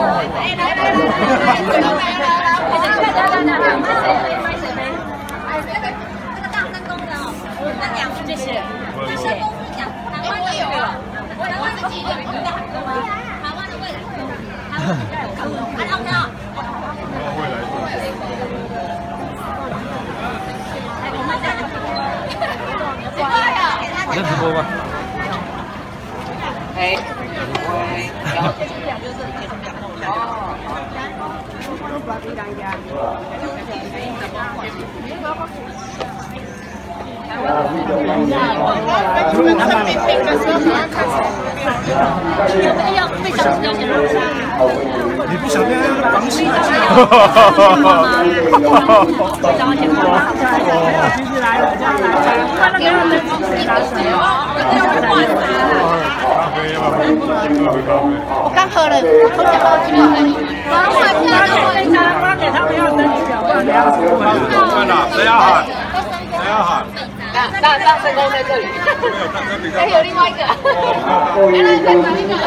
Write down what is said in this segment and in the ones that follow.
谢谢。这是公司讲，台湾也有啊，台湾自己有一个，台湾的未来，台湾比较有可能。OK 啊。未来。 你在直播吗？ 哎，然后你不想变绑起来？其实来了，这样来，他那个我刚喝了，喝起来基本上， 我让给他们要登记啊，不然要死我。看哪，谁要喊？谁要喊？ 大成功在这里。还有另外一个。原来在哪里呢？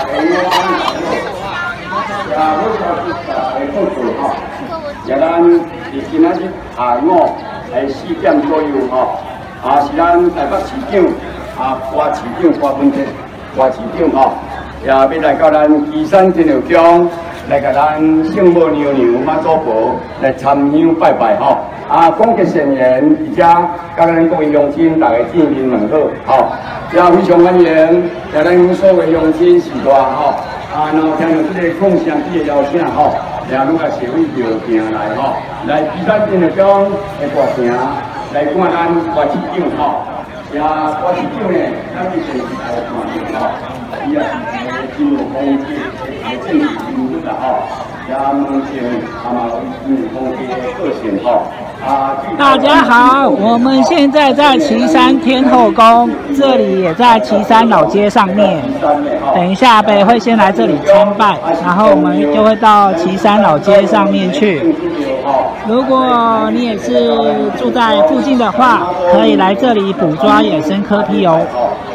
也咱是今仔日下午4点左右吼，是咱台北市长郭市长郭文哲郭市长吼，也要来到咱旗山天后宫来甲咱圣母娘娘妈祖婆来参香拜拜吼。广结善缘，而且甲咱各位乡亲大家见面问好，也非常欢迎，也咱所有乡亲时代吼。然后听到这个空声机的邀请吼，也拢甲社会条件来吼，来旗山天后宫的大城来看咱郭市长吼，也郭市长呢，咱以前是来看的吼，伊也是金融公司的政治人物啦吼，也目前嘛金融公司的个性吼。 大家好，我们现在在旗山天后宫，这里也在旗山老街上面。等一下北会先来这里参拜，然后我们就会到旗山老街上面去。如果你也是住在附近的话，可以来这里捕抓野生柯 P 哦。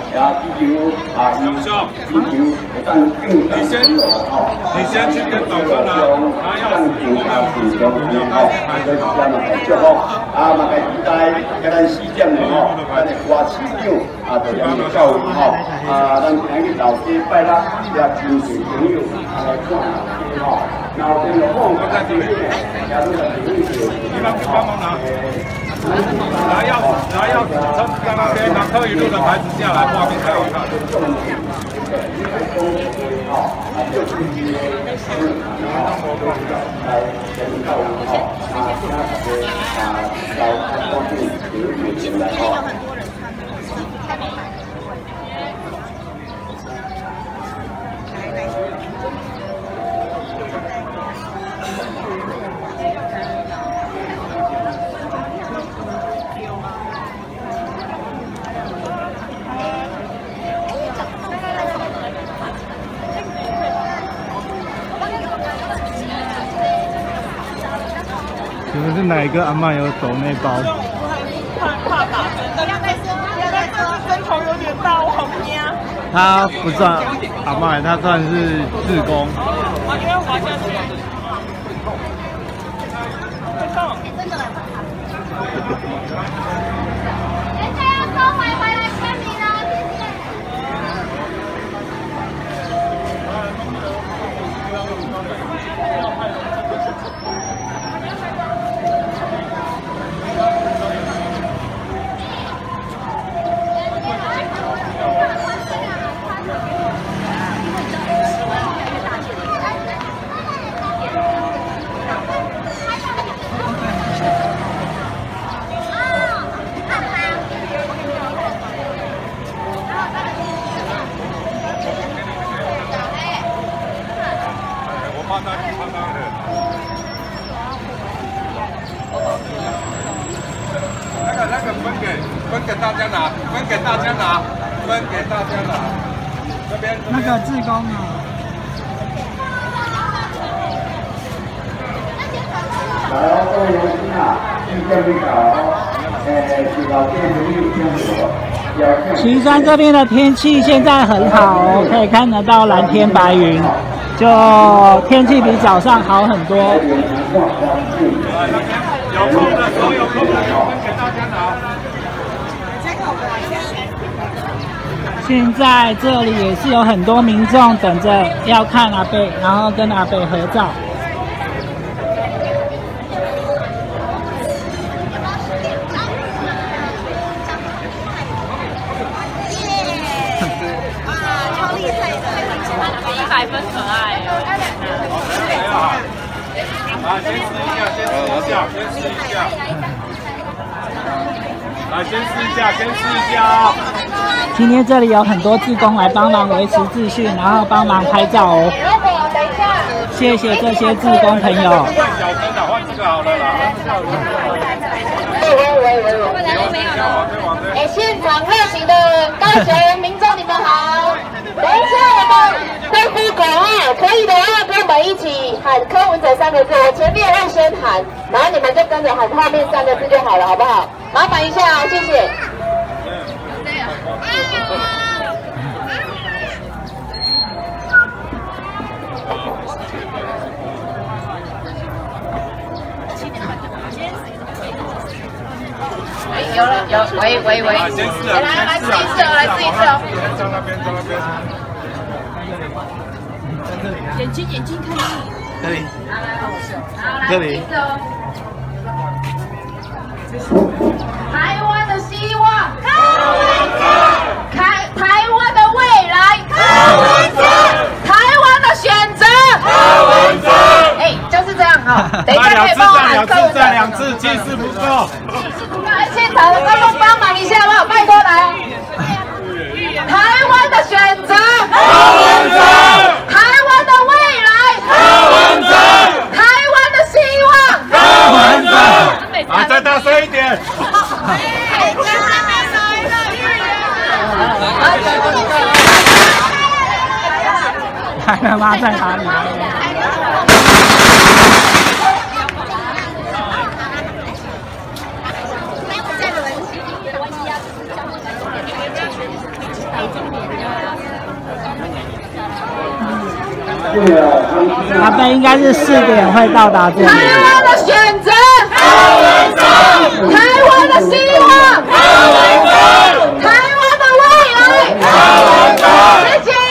你先去跟长官拿钥匙， 嘛个期待，甲咱4点的吼，咱的郭市长就连续到位吼，咱今日老街拜六也真侪朋友来看老街吼，然后跟着放在这里，也都是朋友。 你帮忙拿钥匙，从刚刚边拿科语录的牌子下来，画面才好看。你们是哪一个阿嬷有抖内包？ 怕打针，但针头有点大，我好惊。 他不算阿嬷，他算是志工。 因为滑下去。会痛。 人家要收回来签名哦，谢谢。 那个分给大家拿，分给大家拿，分给大家拿。这边那个志工啊。 来，各位乡亲啊，今天你搞，是老店朋友听我。 旗山这边的天气现在很好哦，可以看得到蓝天白云。 就天气比早上好很多。 有空的时候有空的就分给大家拿。 现在这里也是有很多民众等着要看阿伯，然后跟阿伯合照。 超厉害的，100分可爱。 来，先试一下，先试一下。来，先试一下，先试一下哦。 今天这里有很多志工来帮忙维持秩序，然后帮忙拍照哦。谢谢这些志工朋友。 小声的，换这个好了啦。 哎，现场热情的高雄民众，你们好！等一下我们会呼口号，可以的话跟我们一起喊柯文哲3个字，我前面会先喊，然后你们就跟着喊后面3个字就好了，好不好？麻烦一下哦，谢谢。有了，喂， 先试啊， 来试一次哦，来试一次哦。 在那边，在那边。 眼睛看这里。 这里。台湾的希望，台湾的未来，台湾的选择，哎，就是这样哈。等一下可以帮我喊柯文哲 2次，气势不够。 现场的观众帮忙一下好不好？拜托来。台湾的选择，台湾的未来，台湾的希望， 啊，再大声一点。 他妈在哪里？阿伯应该是4点会到达这里。 台湾的选择，台湾的希望，台湾的未来，谢谢。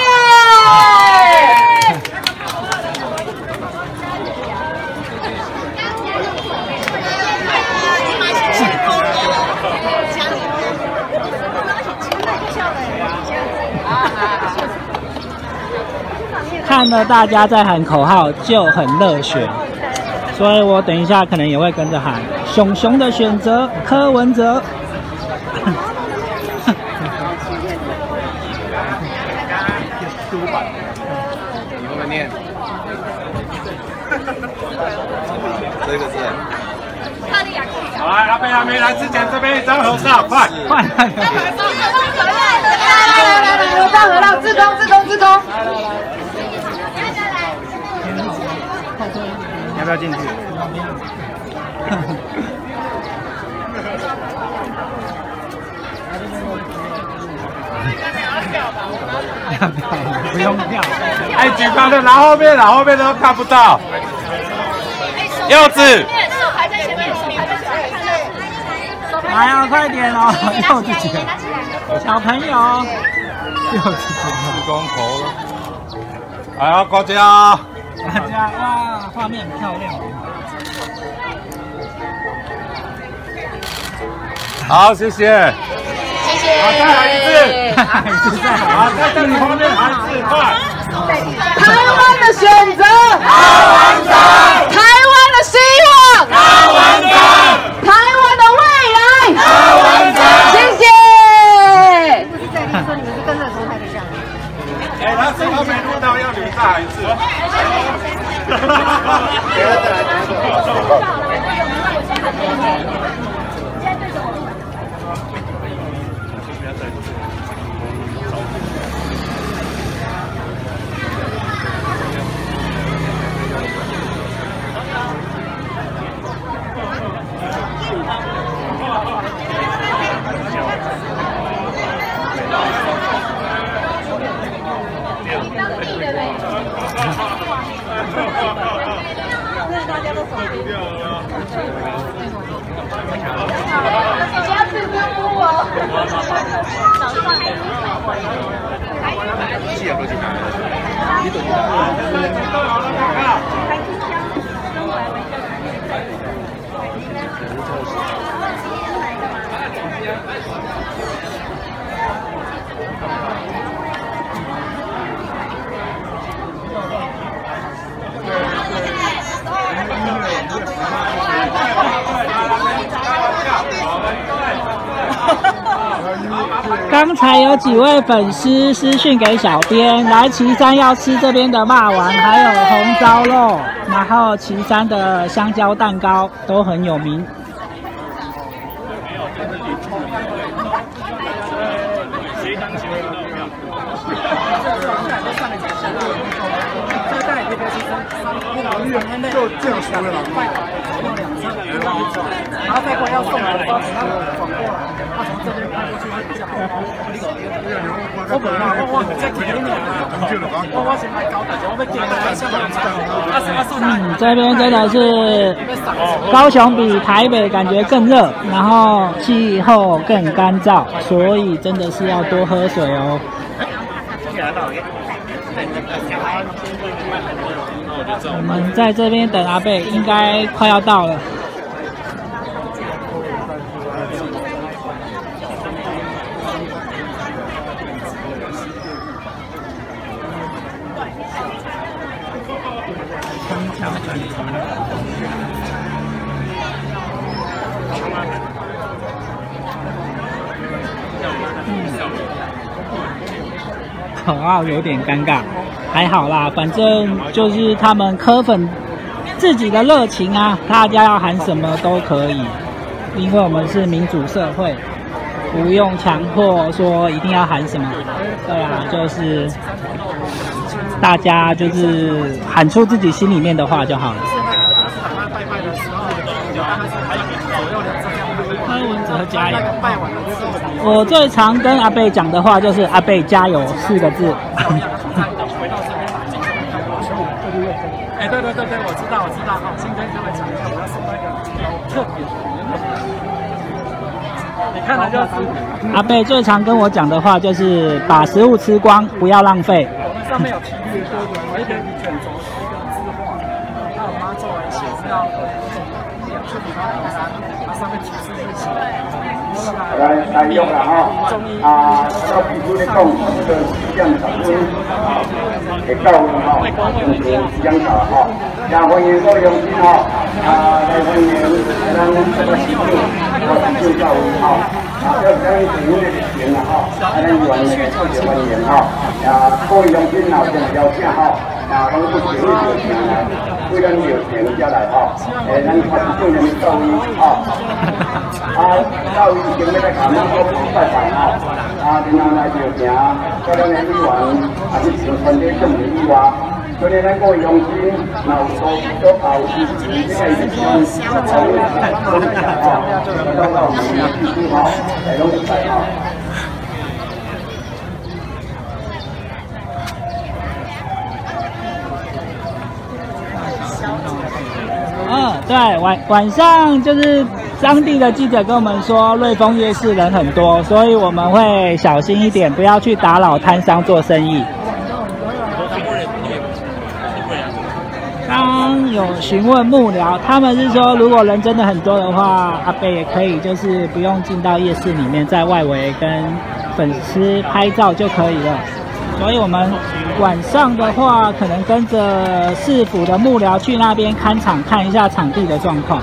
看到大家在喊口号就很热血，所以我等一下可能也会跟着喊“熊熊的选择柯文哲”。 你会不会念？这个字。好，来，阿贝还没来之前，这边1张合照，快！ 快！ 来，合照，志工。 要不要进去？不用跳。 哎，举高的拿后面都看不到。柚子。 来呀，快点哦！柚子姐，小朋友，柚子姐， 光头了。来啊，国家！ 大家哇，画面很漂亮。 好，谢谢。好，再喊一次。好，在这里画面喊1次，快！ 台湾的选择，台湾的希望，台湾的未来，谢谢。说你们是跟着投台的这样。 哎，他手都没录到，要你们再喊1次。 大家都走不掉了。 你要自尊呼哦。 刚才有几位粉丝私讯给小编，来旗山要吃这边的肉丸，还有红烧肉，然后旗山的香蕉蛋糕都很有名。 就这样说的了。然后再过要送来的话，他转过来，他从这边开过去会比较好。我本来我在给你我先来搞大家，我要给大家相当这边真的是高雄比台北感觉更热，然后气候更干燥，所以真的是要多喝水哦。我们在这边等阿贝，应该快要到了。口号有点尴尬，还好啦，反正就是他们柯粉自己的热情啊，大家要喊什么都可以，因为我们是民主社会，不用强迫说一定要喊什么。对啊，就是大家就是喊出自己心里面的话就好了。柯文哲加油！我最常跟阿贝讲的话就是“阿贝加油”4个字。 哎，对，我知道哈，今天就会讲一下，我要送那个特别。你看了就知道。 阿贝最常跟我讲的话就是把食物吃光，不要浪费。 我上面有提略多的，我一个卷轴，一个字画，那我妈做完写是要去比方平山，它上面提示日期。 来用了哈，到皮肤的讲，这个4点10分会到的哈，就是时间到哈，也欢迎各位乡亲哈，来欢迎咱这个市长，市长到位哈，要咱政府的热情啦哈，咱议员的特别欢迎哈，各位乡亲呐，有邀请哈，拢不情热情来，为咱热情才来哈，咱市长人的到位哈。到以前要来甲咱国防拜拜吼，然后来就行，叫咱的议员去上团队政治以外，所以咱各位乡亲，若有所投支持，这个是从从分享吼，到每个地区吼，来拢会来吼。 对，晚上就是当地的记者跟我们说，瑞丰夜市人很多，所以我们会小心一点，不要去打扰摊商做生意。刚有询问幕僚，他们是说，如果人真的很多的话，阿贝也可以，就是不用进到夜市里面，在外围跟粉丝拍照就可以了。所以我们晚上的话，可能跟着市府的幕僚去那边看场，看一下场地的状况。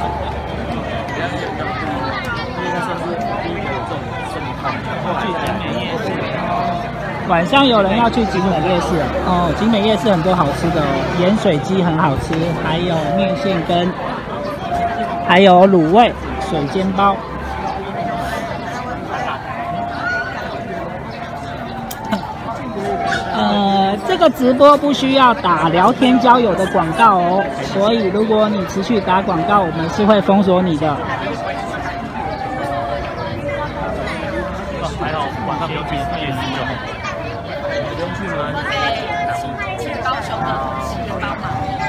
晚上有人要去景美夜市哦，景美夜市很多好吃的哦，盐水鸡很好吃，还有面线羹，还有卤味、水煎包。这个直播不需要打聊天交友的广告哦，所以如果你持续打广告，我们是会封锁你的。 还好晚上不用去夜市就好，不用去吗？ 请高雄的同事帮忙。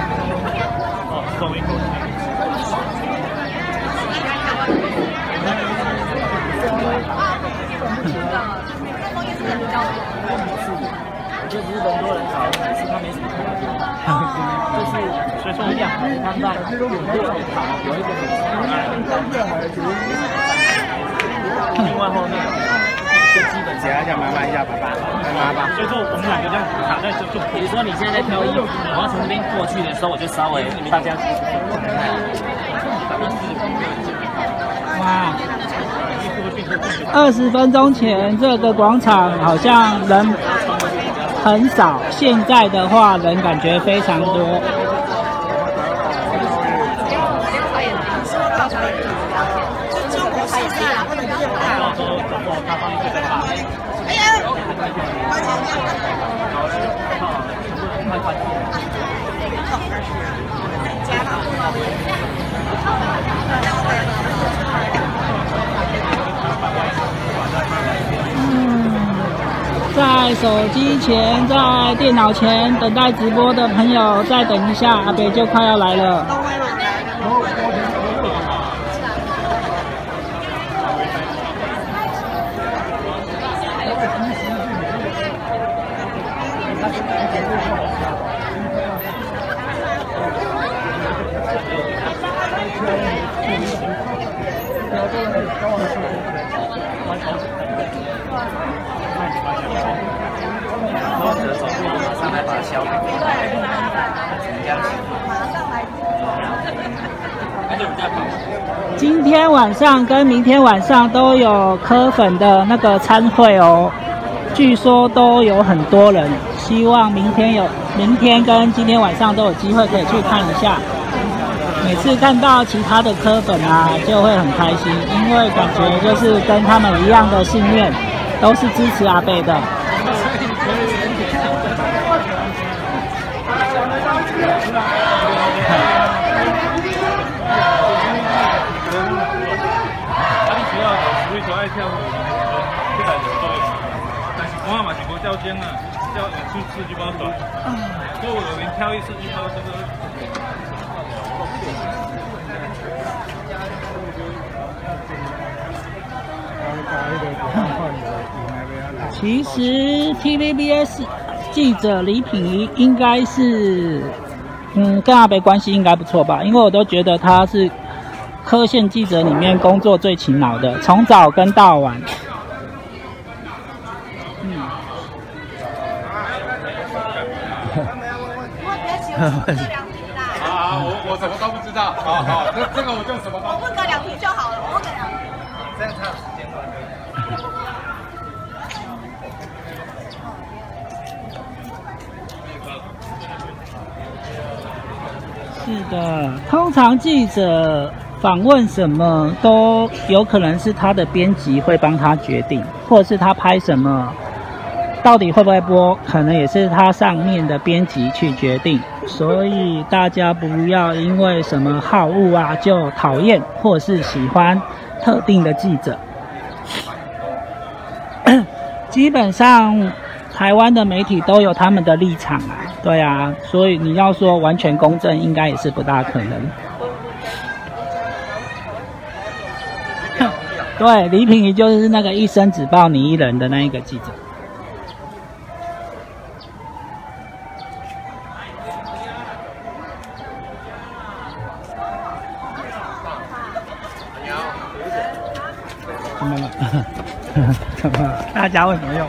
人多人少，可是它没什么特别，就是所以说一样，他在有一个另外后面就基本上要麻烦一下爸爸，麻烦。所以说我们两个这样卡在就比如说你现在在挑衣服，我要从那边过去的时候，我就稍微大家哇！20分钟前这个广场好像人很少，现在的话人感觉非常多。在手机前、在电脑前等待直播的朋友，再等一下，阿北就快要来了。 上来把它消掉。 今天晚上跟明天晚上都有科粉的那个餐会哦，据说都有很多人，希望明天跟今天晚上都有机会可以去看一下。每次看到其他的科粉啊，就会很开心，因为感觉就是跟他们一样的信念，都是支持阿北的。 爱跳舞，这个都有，但是我嘛是无跳针啊，跳4句包短，所以我连跳4句包这个。 其实 TVBS 记者李品仪应该是，跟阿北关系应该不错吧，因为我都觉得他是科线记者里面工作最勤劳的，从早跟到晚。 我什么都不知道。好，这个我就什么都。 我问个2题就好了，我问个2题。 这样才有时间观。 是的，通常记者访问什么都有可能是他的编辑会帮他决定，或者是他拍什么到底会不会播，可能也是他上面的编辑去决定。所以大家不要因为什么好恶啊就讨厌或是喜欢特定的记者。基本上台湾的媒体都有他们的立场啊，对啊，所以你要说完全公正，应该也是不大可能。对，李品仪就是那个一生只报你一人的那一个记者。怎么了？怎么了？大家为什么用？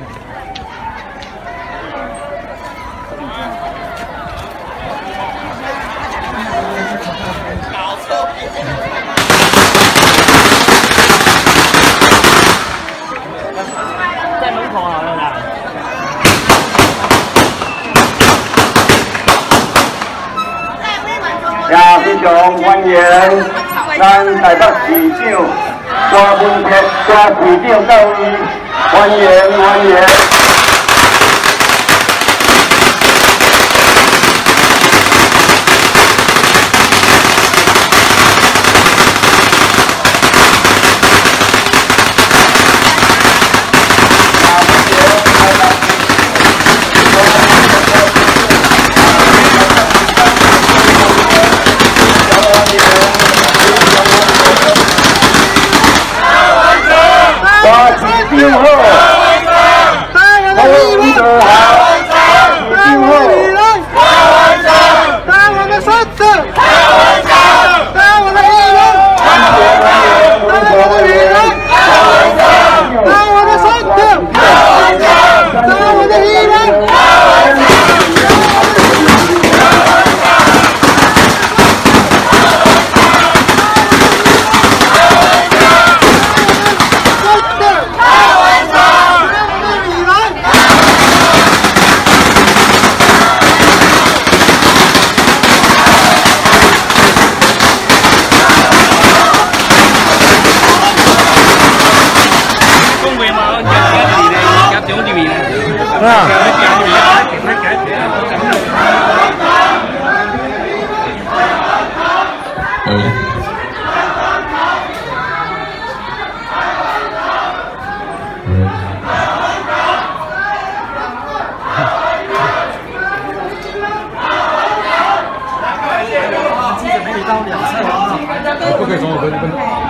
在门口好了啦。 也非常欢迎咱台北市长郭文杰郭市长到位，欢迎。 不可以从我跟。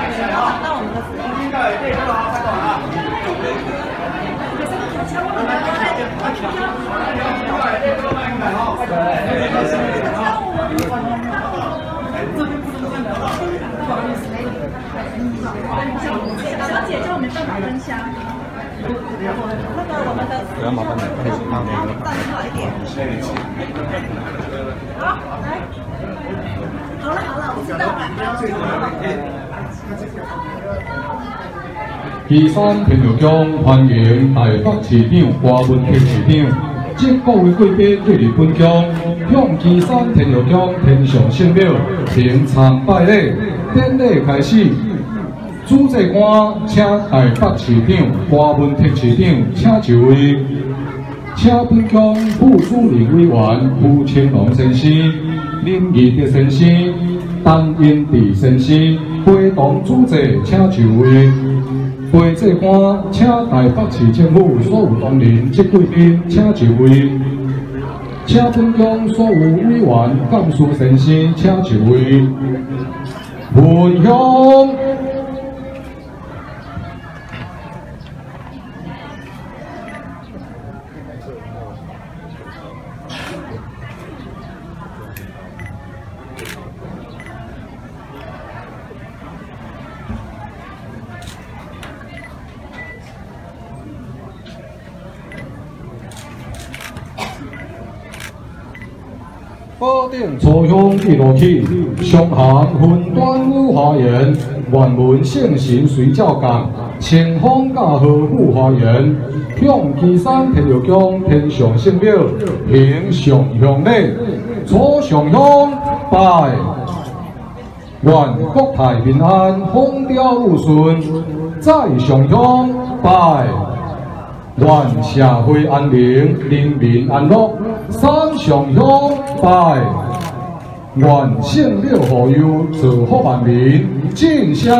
小姐就没办法分享。 不要麻烦你，站出来一点。好，来。好了，我知道了。 岐山天后宫欢迎台北市长柯文哲市长，即各位贵宾莅入本宫，向岐山天后宫天上圣庙行参拜礼。典礼开始，主祭官请台北市长柯文哲市长请就位，请本宫副主任委员胡青龙先生、林义德先生、陈英智先生陪同主祭请就位。陪祭官请台北市政府所有同仁及贵宾请就位，请本宫所有委员、干事先生请就位。分享。保定初香一路起，上行分端午花园，原文圣神随教讲，前方驾好富花园，向岐山天后宫天上圣庙行上香礼，初上香拜，愿国泰民安，风调雨顺；再上香拜，愿社会安宁，人民安乐。三上香拜，愿圣庙护佑，祝福万民，进香。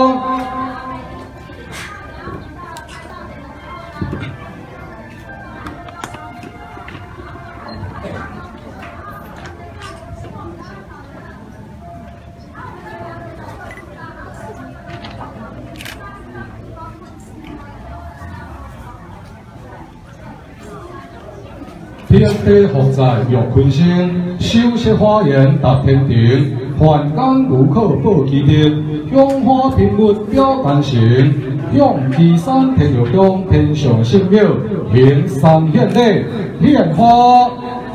天地福在玉坤生，修饰花园达天庭，凡间如客报其德，香花品物表干成，向岐山天后宫天上圣庙行三献礼，献花。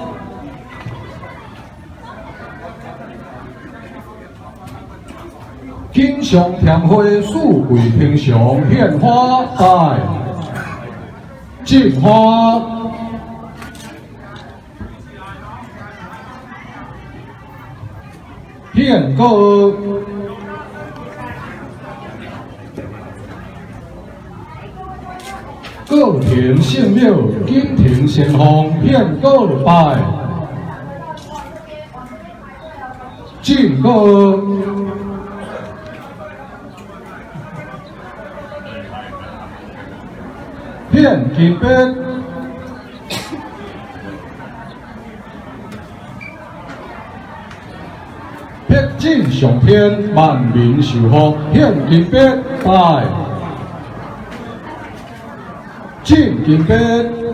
经上添花，富贵平常，献花拜，进花。献歌，各庭圣庙，金庭先锋，献歌拜，进歌，献金杯。撇进上天，万民受福，献金杯拜，进金杯，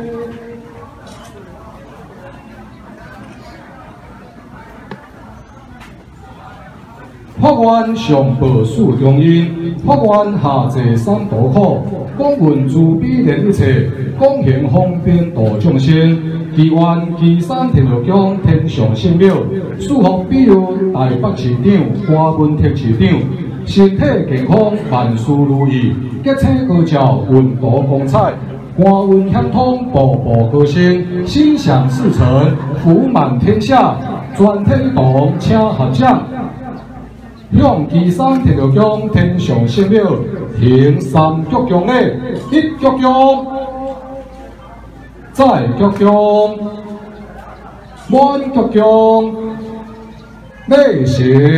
法院上报诉中因，法院下济三途苦，公运自比连一切，公行方便度众生。祈愿岐山天后宫天上圣庙，祝福庇佑台北市长柯文哲市长，身体健康，万事如意，结请高照，运途光彩，官运亨通，步步高升，心想事成，福满天下，全体一同请合掌，向岐山天后宫天上圣庙行三鞠躬礼，一鞠躬。 在局长，满局长，内行。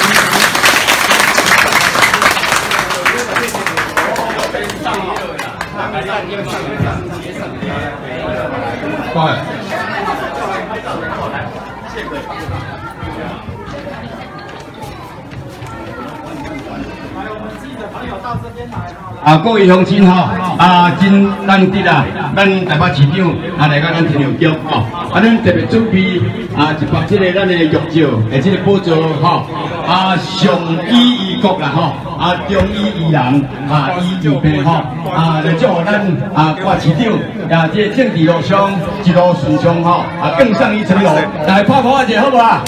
快！ 各位乡亲吼，真难得啊！咱台北市长来到咱天后宫吼，咱特别准备一包这个咱的玉照，这个宝座吼，上医医国啦吼，中医医人医医病吼，来祝福咱郭市长这政治路上一路顺畅吼，更上一层楼，来拍鼓一下好不好？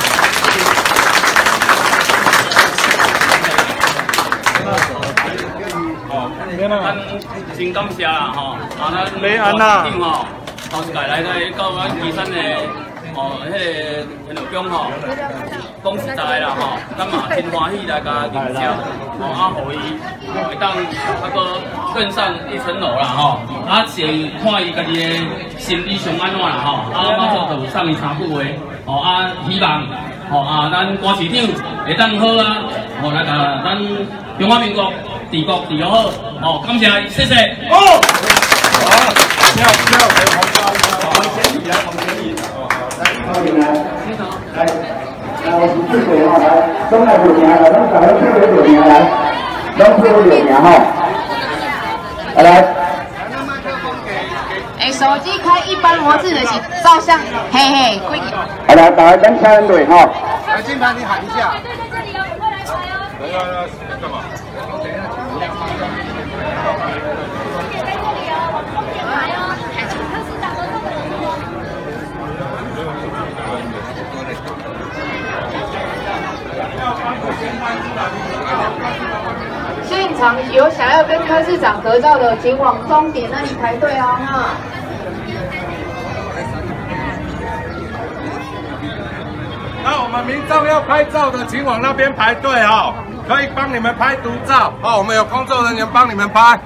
咱真感谢啦吼，咱没安啦，吼，头一届来到咱岐山的迄个天后宫吼，讲实在啦吼，咱嘛真欢喜来甲认识，互伊会当更上一层楼啦吼，先看伊家己的心理上安怎啦吼，马上就送伊3句话，希望咱郭市长会当好来甲咱中华民国治国治好，感谢，谢谢。 好， 跳， 往前移，来，我是最水哈，来，拢来报名来，拢大家配合报名来，拢配合报名哈，来。 手机开一般模式的是照相，嘿嘿，贵点。 好来，大家跟开队哈。 来，金盘你喊一下。 对，在这里哦，赶快来排哦。 来，干嘛？ 现场有想要跟柯市长合照的，请往终点那里排队哦，哈。 那我们民众要拍照的，请往那边排队哈，可以帮你们拍独照。我们有工作人员帮你们拍。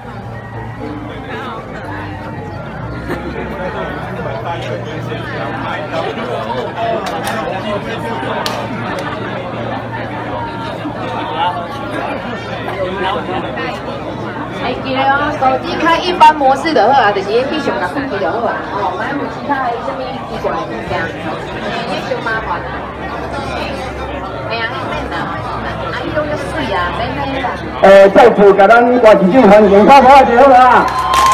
记得哦，手机开一般模式就好啊，就是必须甲关机就好啊。莫有其他的什么奇怪的物件，迄伤麻烦啊。哎呀，免啦，伊拢要水啊，免啦。 再次甲咱郭市长欢迎，拍鼓就好啦。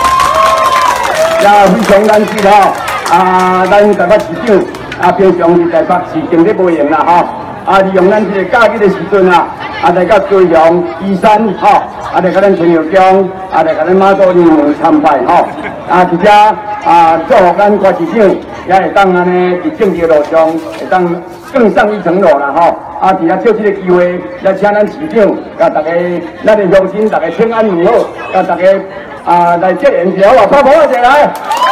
也非常感谢吼，咱台北市长平常是台北市经济无闲啦吼，利用咱这个假日的时阵来甲高雄、岐山吼，来甲咱天后宫，来甲咱妈祖娘娘参拜吼，直接祝福咱郭市长也会当安尼伫政治路上会当更上一层楼啦吼，直接借这个机会来请咱市长甲大家咱的乡亲大家平安无好，甲大家来结缘一下好，拍鼓一下来。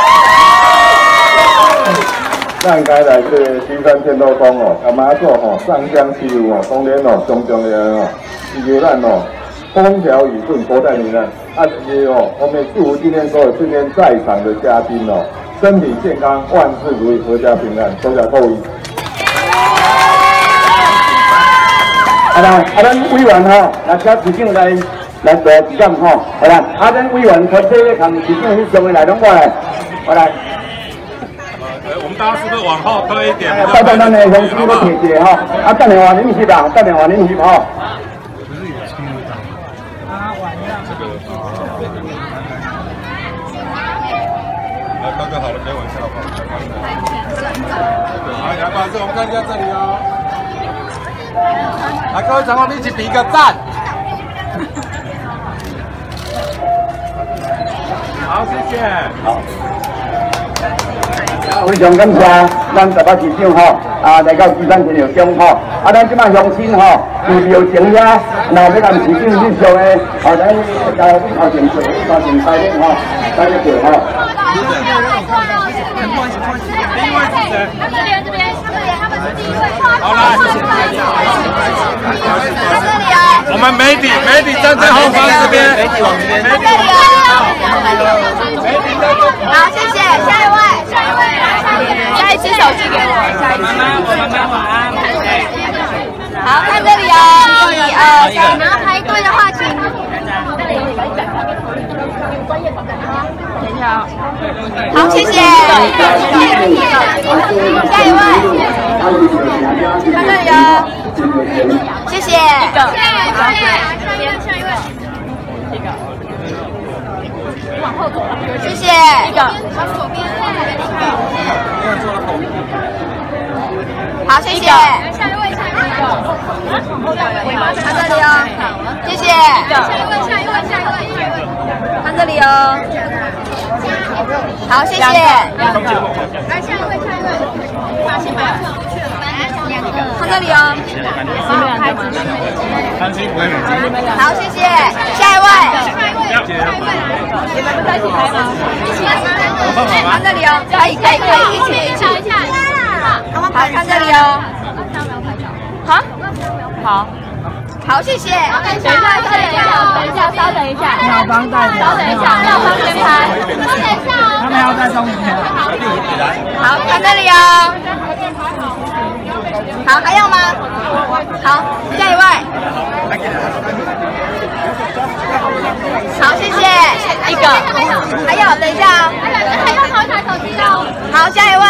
咱该来这金山天后宫哦，阿妈祖吼上香祈福哦，当然哦上重要哦，祈求咱哦风调雨顺，国泰民安。也哦，我们祝福今天所有今天在场的嘉宾哦，身体健康，万事如意，阖家平安，多谢各位。 咱委员吼，来请市长来做指点吼，好啦，咱委员团队咧，同市长去上的来拢过来，过来。 我们大家是不是往后推一点？ 带咱的乡亲都提一下吼，等下换恁翕啦，等下换恁翕吼。 刚刚好了，可以往下放。好，来，把这我们看一下这里哦。来，各位长官，一起比一个赞。好，谢谢。 好。非常感谢咱台北市长吼，来到岐山天后宫吼，咱即摆乡亲吼，有表情呀，若要甲市长去上的，咱头前坐，头前排咧吼，排咧坐吼。 第一位是谁？ 这边，他们是第一位。 好，来，谢谢。 在这里啊。 我们媒体站在后方这边，媒体往这边。 好，谢谢，下一位，下一只手机给我，下一只。 妈妈晚安。 好，看这里哦，1、2、3，然后排队的话，请。等一下哦。好，谢谢。下一位。看这里哦。谢谢。好，下一位。往后走。谢谢。往左边。好，谢谢。下一位。看这里哦，谢谢。下一位。看这里哦。好，谢谢。来，下一位。把先把它放回去了。看这里哦。好，谢谢。下一位。你们不在一起拍吗？看这里哦，可以，一起。好，看这里哦。好，谢谢。等一下，稍等一下。 妙方代表， 稍等一下，妙方先拍。稍等一下哦。 他们要在中间。 好，看这里哦。好，还有吗？好，下一位。好，谢谢。一个。还有，等一下哦。还要投一台手机哦。好，下一位。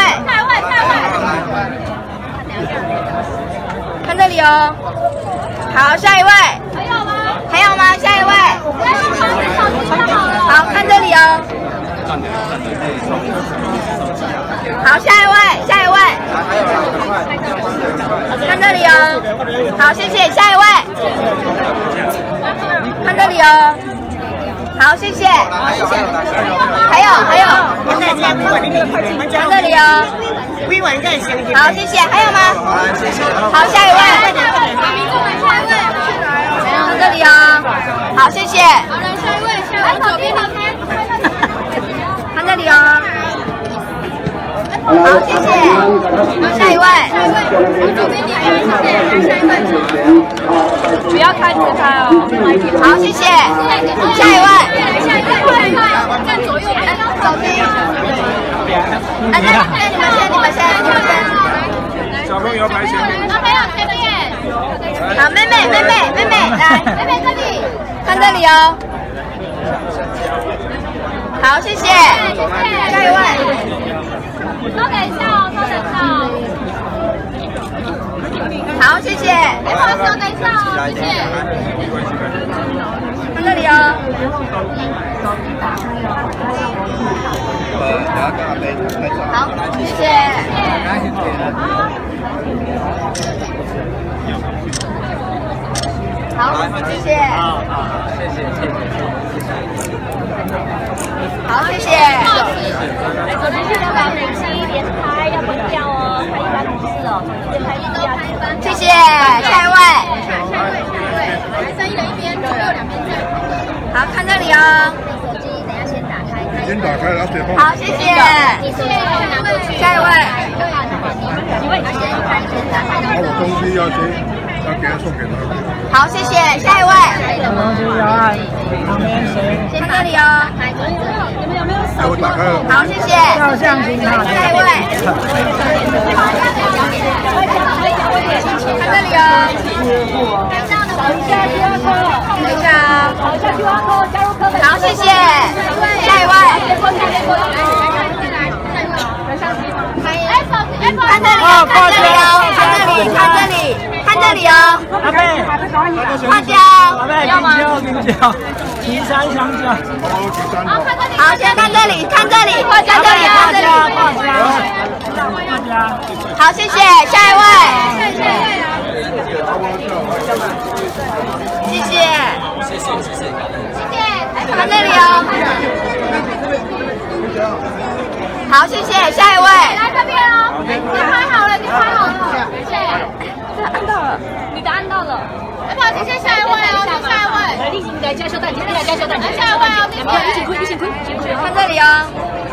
看这里哦。好，下一位。还有吗？下一位。好，看这里哦。好，下一位。看这里哦。好，谢谢。下一位。看这里哦。好，谢谢。还有。看这里哦。好，谢谢。还有吗？好，下一位。看这里哦。好，谢谢。好了，下一位。左边旁边。看这里哦。好，谢谢。下一位。左边点一下，下一位。不要开自拍哦。好，谢谢。下一位。站左右边。手机。你们先。 小朋友排前面。 还有前面。好，妹妹，来，妹妹这里，看这里哦。好，谢谢。下一位。稍等一下哦。好，谢谢。不好意思，等一下哦，谢谢。看这里哦。好，谢谢。好，谢谢。好，谢谢。 手机是200美金，连拍要关掉哦，拍一般不是哦，连拍一都要一般。 谢谢，下一位。 来，3、1人一边，左右2边站。 好，看这里哦。 手机等下先打开。 先打开，然后点放。 好，谢谢。下一位。 把我东西要给他送给他。 好，谢谢。下一位。 东西要按旁边谁？ 看这里哦。 你们有没有哎，我打开了。 好，谢谢。 照相机哈。 下一位。看这里哦。 扫一下 QR code， 等一下哦。 扫一下 QR code， 加入课本。 好，谢谢。下一位。看这里哦，看这里哦，看这里哦。 阿妹， 花椒。 要吗？提3香蕉。 好，先看这里，看这里，花椒这里，看这里。好，谢谢，下一位。谢谢。看这里哦。好，谢谢，下一位。来这边哦，你拍好了，谢谢。按到了， 你的按到了。 不好意思，谢谢下一位哦，下一位。 你来加小蛋，你来加小蛋， 下一位哦， 一起亏。 看这里哦。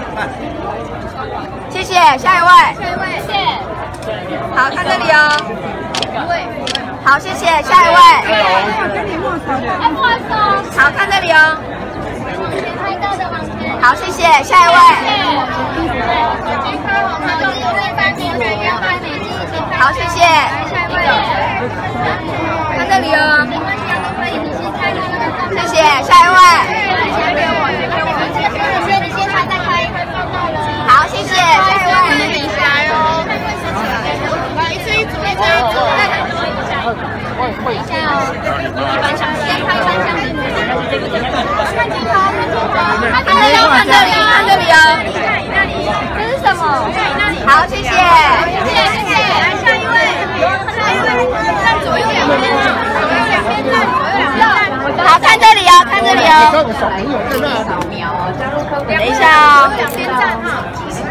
谢谢，下一位。谢谢。好，看这里哦。好， 好，谢谢，下一位。好，看这里哦。好，谢谢，下一位。好，谢谢。看这里哦。谢谢，下一位。好，谢谢，下一位。一次一组，一次一组。等一下哦，先拍3箱。看镜头，看这里，看这里，看这里哦。这是什么？好，谢谢，谢谢，谢谢。来下一位，下一位，站左右两边，左右两边站，左右两边站。好，看这里哦，看这里哦。等一下哦。两边站哈。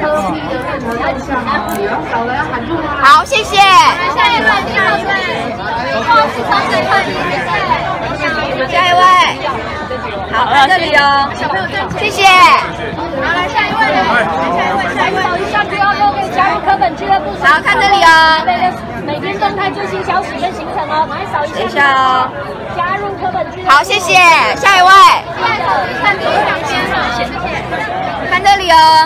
好，谢谢。下一位，第二位，下一位。好，看这里哦，谢谢。好，来下一位，下一位，下不要漏给加入课本俱乐部。好，看这里哦，每天动态最新消息跟行程哦，马上扫一下。等一下哦，加入课本俱乐部。好，谢谢。下一位，看左右两边哈，谢谢。看这里哦。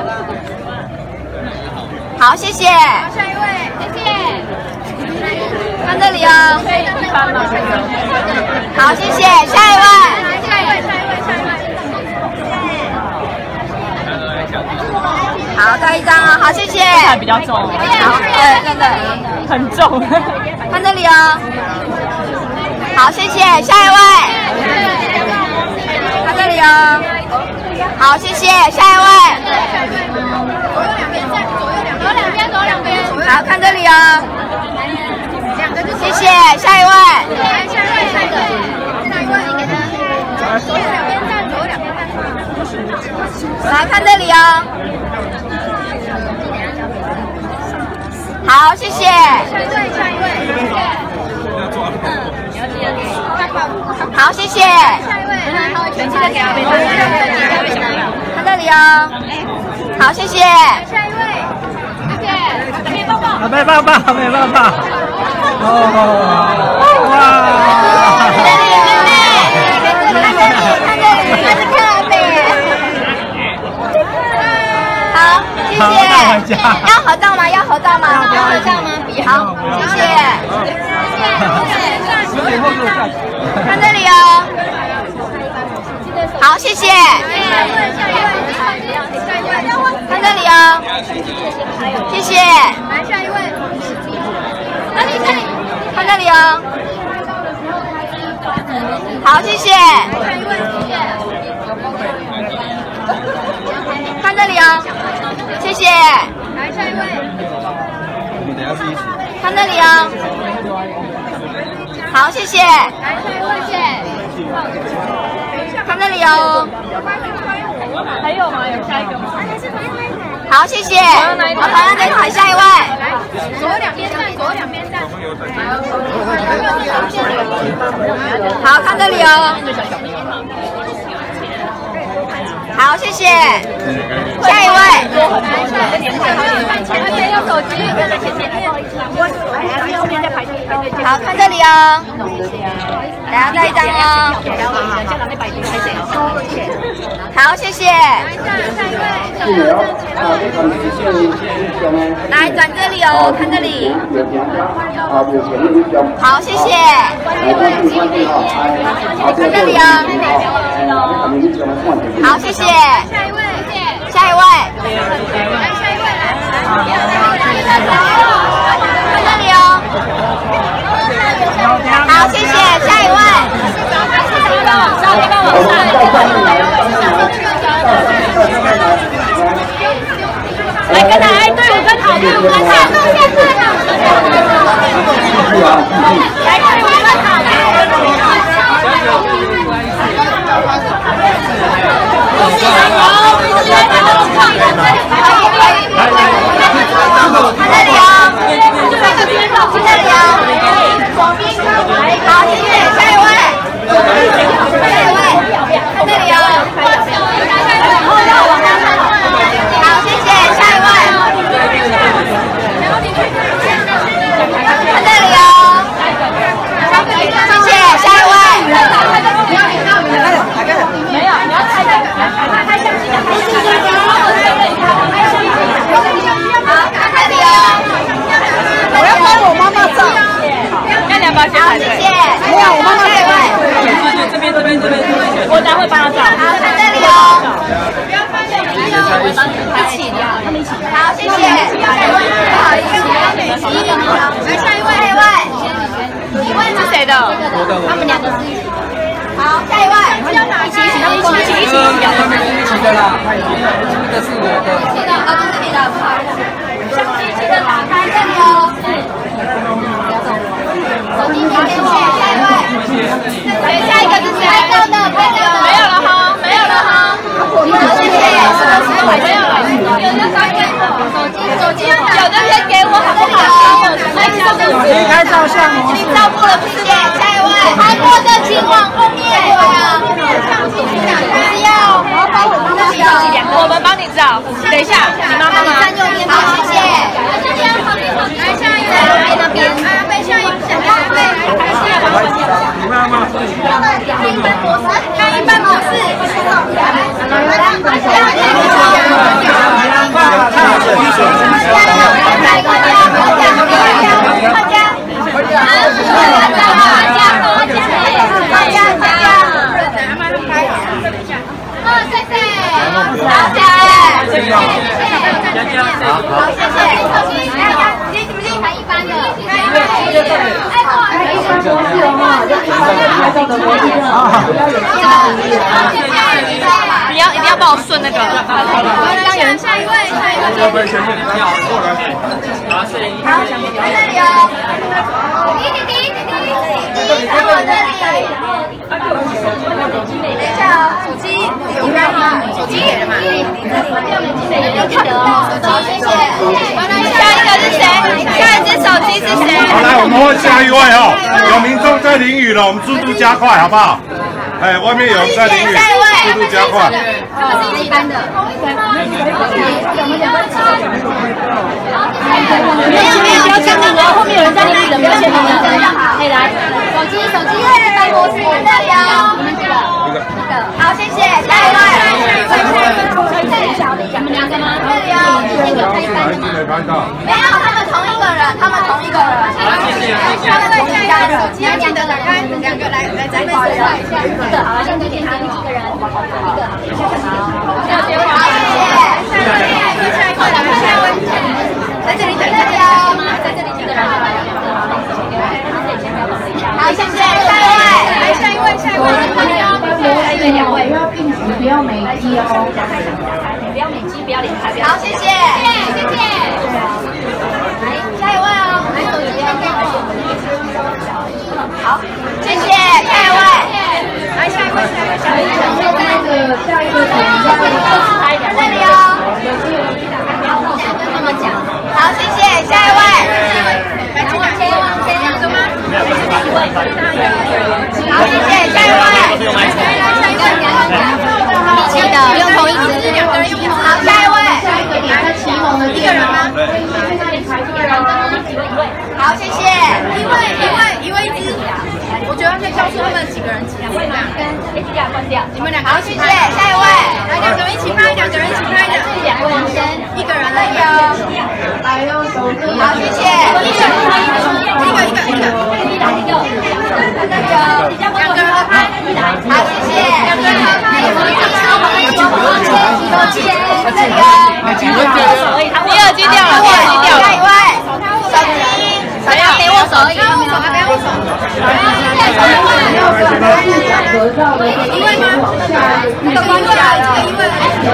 好，谢谢。下一位，谢谢。看这里哦。好，谢谢。下一位。下一位，下一位，下一位。好，再一张哦。好，谢谢。还比较重。好，对，真的很重。看这里哦。好，谢谢。下一位。看这里哦。好，谢谢。下一位。左右两边站，左右两边，左两边，左两边。好，看这里哦。谢谢，下一位。下一位，下一个，下一位，你给他。左右两边站，左右两边站。来看这里哦。好，谢谢。下一位，下一位，谢谢。好，谢谢。下一位，他会全记得给他。看这里哦。好，谢谢。下一位，谢谢。没抱抱。没抱抱，没抱抱。哦，哇！看这里，看这里。好，谢谢。要合照吗？要合照吗？要合照吗？好，谢谢。看这里哦。好，谢谢。看这里哦。谢谢。来下一位。这里，这里。看这里哦。好，谢谢。下一位，谢谢。看这里哦。谢谢。来下一位。看这里哦。好，谢谢。来下一位，谢谢。看这里哦。还有吗？有下一个吗？好，谢谢。好，好，再喊下一位。左右两边站，左右两边站。好，看这里哦。好，谢谢。下一位。要手机，好，看这里哦。等下再一张哦。好，谢谢。来转这里哦，看这里。好，谢谢。看这里哦。好，谢谢。下一位，下一位。来，下一位来。看这里哦。好，谢谢。下一位。一般往上，一般往上。来，跟他挨队伍，跟好队伍，跟他动线队的。来，队伍跟好。 他们两个是一起。好，下一位，一起，他们一起。一起的啦，这个是我的。一起的，这是你的，不好意思。相机记得打开这里哦。手机点点点，下一位。下一个是谁？拍照的，没有了哈，没有了哈。谢谢。没有了，有人发给我，手机有的先给我好不好？离开照相模式。照顾了，谢谢。下一位，拍过的请往后面。不要，我要帮我妈妈照。我们帮你照。等一下，你妈妈吗？好，谢谢。来下一位，来那边。啊，背下一位， 你妈妈。 看一般模式，看一般模式。 一定要帮我顺那个。 有人下一位， 要不要先跳过来？ 好，这里哦。弟，看我这里。等一下哦，手机有看吗？手机给了吗？有看哦，手机谢谢。下一个是谁？下一只手机是谁？ 好，来，我们换下一位哦。有民众在淋雨了，我们速度加快，好不好？哎，外面有人在淋雨，速度加快。 他们是一般的。没有，不要签名哦，后面有人在淋雨的，不要签名的。可以来，手机，办公室这里哦。好，谢谢，下一位。你们两个吗？这里哦，这个拍一班的吗？没有，他们同一个人。他们会加手机，两个打开，两个来，咱们一下。一个好，现在给他们几个人，一个。好，谢谢。下一位，在这里等，在这里哦，在这里几个人。好，谢谢，下一位，来下一位。两位，不要并时，不要美肌哦。不要美肌，不要脸拍。好，谢谢。来，下一位哦，来手机先给我。好，谢谢，下一位。来，下一位。下一位。这里哦。这么讲。好，谢谢，下一位。往前两个吗？好，谢谢，下一位。一起的，用同一支，两个人用同一支。好，下一位。你是启蒙的一个人吗？好，谢谢。一位一支。我觉得可以告诉他们几个人几位嘛。关掉。你们两个。好，谢谢，下一位。来，两个人一起拍，两个人一起拍的。两个人先，一个人而已哦。来用手机。好，谢谢。一个。两个人合拍。好，谢谢。两个人合拍。手机，这里哦。你耳机掉了，下一位。手机，谁要给我手机？不要握手。一位吗？这个一位。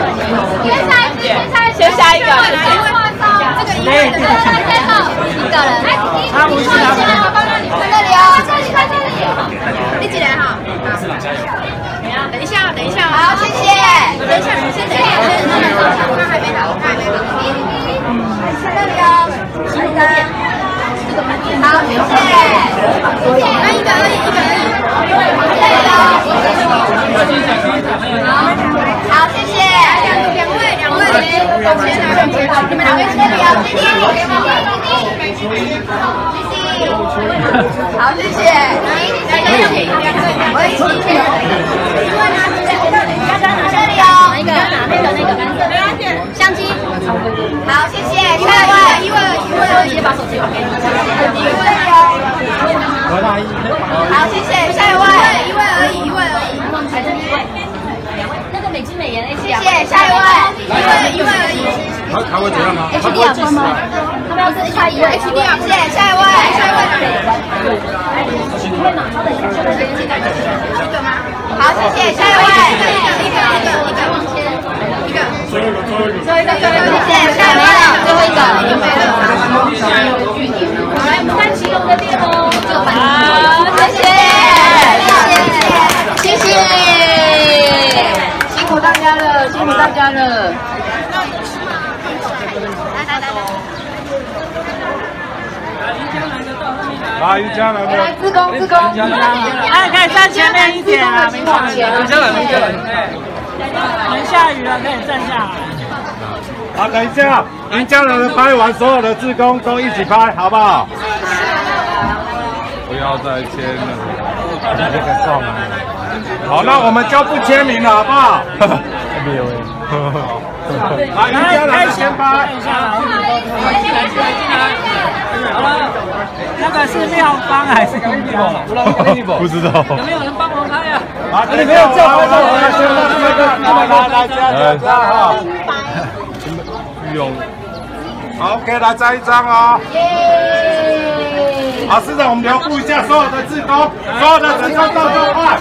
先下一个。这个一位。一个人。这里哦。一起来哈。等一下。好，谢谢。等一下，先等一下。他还没好。这里哦。好，谢谢。那一个而已。好，谢谢。两位，往前拿，你们两位这里哦，弟弟。好，谢谢。我一起。这里哦，那个干涉。相机。好，谢谢。下一位，一位，直接把手机还给你。一位哦。好，谢谢。下一位，一位而已。那个美肌美颜 H D， 谢谢。下一位，一位而已。 他会怎样吗 ？H D 啊，分吗？他们不是差一位 H D 啊，谢谢。下一位哪里？ 啊，瑜伽人来，自贡， 哎，可以站前面一点啊，明往前。等下雨了，可以站下来。 好，等一下，瑜伽人拍完，所有的志工都一起拍，好不好？不要再签了，这个送啊。好，那我们就不签名了，好不好？没有。好，瑜伽人先拍。 好了，那个是妙方还是公标？ 不知道。 有没有人帮忙拍呀？ 啊，这里没有叫，来，加哈。用。好 ，OK， 来摘一张哦。好，市长，我们留步一下，所有的志工，所有的人都到这块。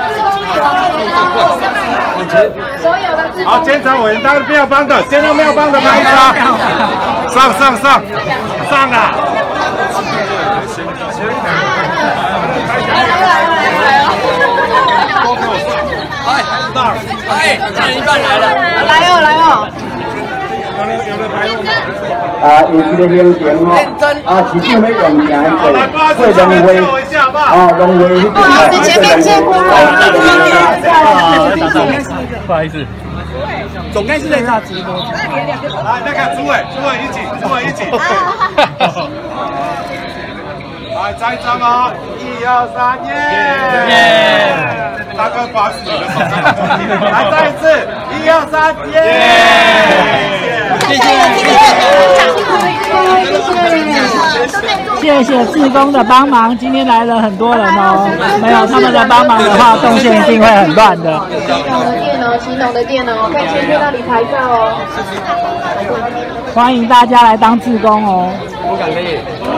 好，监察委员当妙方的，先让妙方的拍一张。上啊！ 哎，这人一半来了， 来哦！ 啊，有一个行程哦，啊，市长要用钱做农会，啊，农会那边前面见过不好意思，总该是在那直播。 来，那个朱伟一起。来，摘一张哦，1、2、3，耶！大哥把自己的手上，来再一次，1、2、3，耶！ 谢谢志工的帮忙，今天来了很多人哦，没有他们的帮忙的话，动线一定会很乱的。 启动的电哦，可以先去那里拍照哦。 欢迎大家来当志工哦。 不敢累。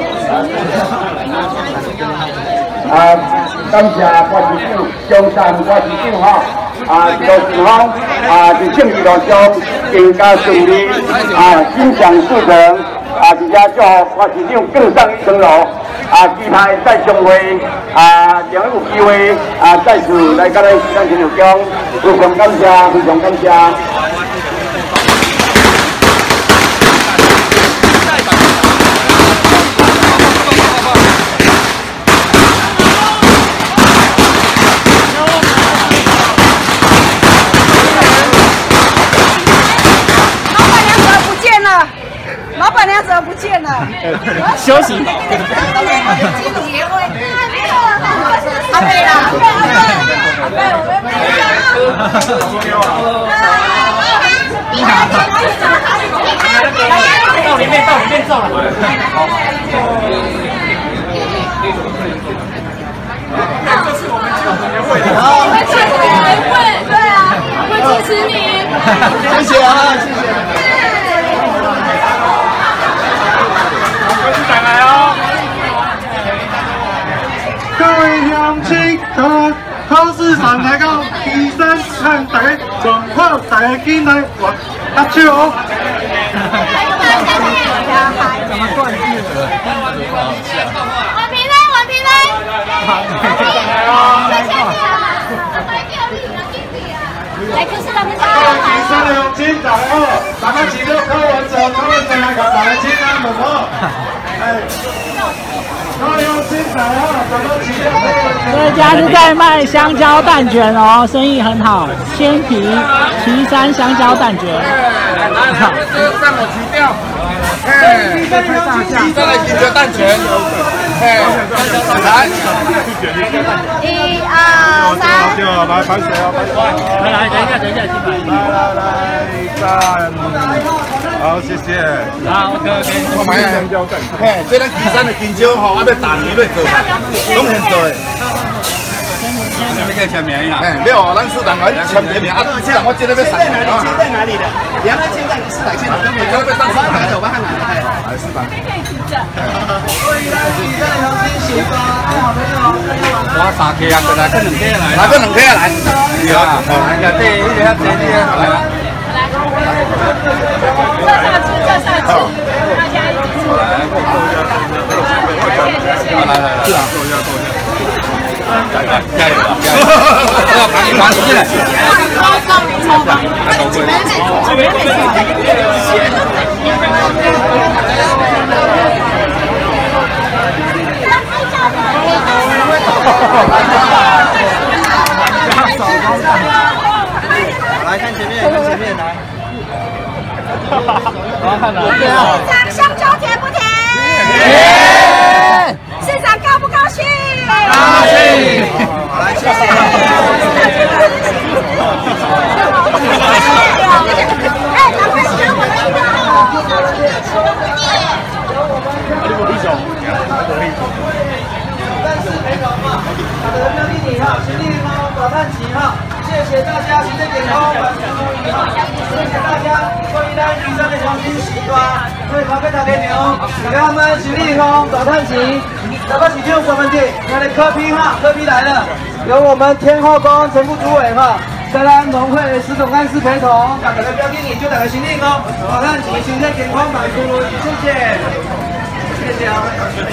啊，感谢郭市长、中山郭市长哈，啊，一路顺风，啊，就政治路上更加顺利，啊，心想事成，啊，而且祝福郭市长更上一层楼，啊，期待再相会，啊，将有机会啊，再次来到咱西山天后宫，非常感谢，非常感谢。 老板娘怎么不见了？ 休息。 阿贝啦， 到里面走了。 这是我们庆祝年会的。 我们庆祝年会，对啊，会支持你。 谢谢啊，谢谢。 上来哦！各位乡亲，考市场来到岐山，看大家状况，大家进来玩打球哦。 怎么断句了？ 我平安，我平安。来，可是他们家。 岐山的乡亲，大家好，大家起到柯文哲来给大家请安门哦。 这家是在卖香蕉蛋卷哦，生意很好。鲜皮岐山香蕉蛋卷。 让我提掉。再来几个蛋卷。来 1、2、3。 来拍谁啊？ 来，等一下， 好，谢谢。 好 ，OK。 我买香蕉蛋。嘿，这咱岐山的香蕉吼，还要大年要做，拢现做的。你可以签名呀。哎，没有，咱市长来签名，市长我今天要上。 签在哪里的？你要签在市长签的， 你要被上市长走吧，看哪里？ 来市长。我3K啊，来个2K来，来个2K来。有啊，来个这一个来了。 这下去，大家一起出来。 来，市长坐一下。加油！要赶紧进来。 来看前面，看前面来。 看哪？ 市长香蕉甜不甜？市长高不高兴？ 高兴。好，来谢谢。 哎，赶快吃我的一个保探旗哈，谢谢大家，谢谢点头，谢谢大家，关于咱岐山的黄金时段，为头家头家娘，给我们徐立峰保探旗，台北市政府门店，他的科批哈，科批来了，由我们天后宫陈副主委哈，在咱农会石总干事陪同，把大家标经理就大家徐立峰保探旗，现在健康满出，谢谢，谢谢啊。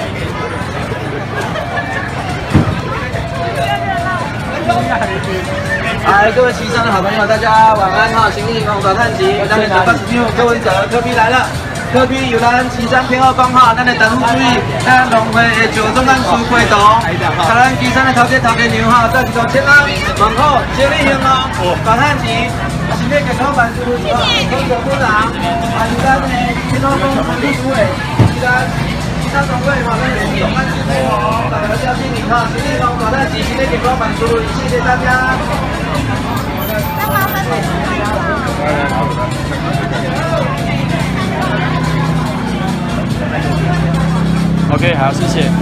嗨，各位岐山的好朋友，大家晚安哈！行李公保探旗，咱的台北市政府柯文哲柯批来了，柯批有咱岐山天后宫哈，咱的党务主义，咱农会的赵总干事陪同，甲咱岐山的头家娘哈，再一个请安问好，谢礼兄哦，保探旗，身体健康万事如意哈，工作本人，还有咱的天后宫陈副主委，是咱。他总会哈，咱的总干事陪同，大家交经理哈，行李公保探旗，身体健康万事如意，谢谢大家。 OK， 好，谢谢。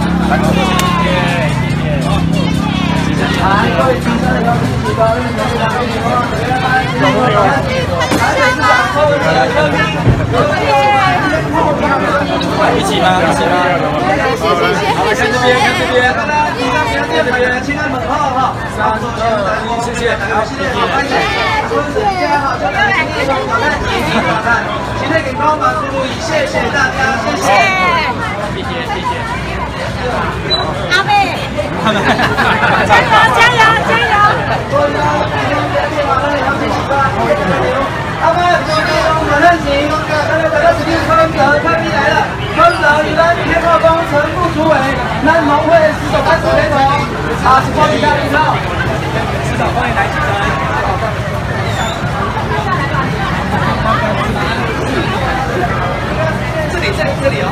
一起吗？一起吗？好，看这边，看这边。亲爱的们哈，谢谢，好，谢谢，欢迎。今天给帮忙注意，谢谢大家，谢谢，谢谢，谢谢。 阿妹，加油，加油，加油！ 阿妹，兄弟们，保探旗，大家指定柯文哲，柯批来了，柯文哲与咱天后宫陈副主委，咱农会石总干事陪同，啊，请欢迎大家一号，市长欢迎来岐山。这里啊，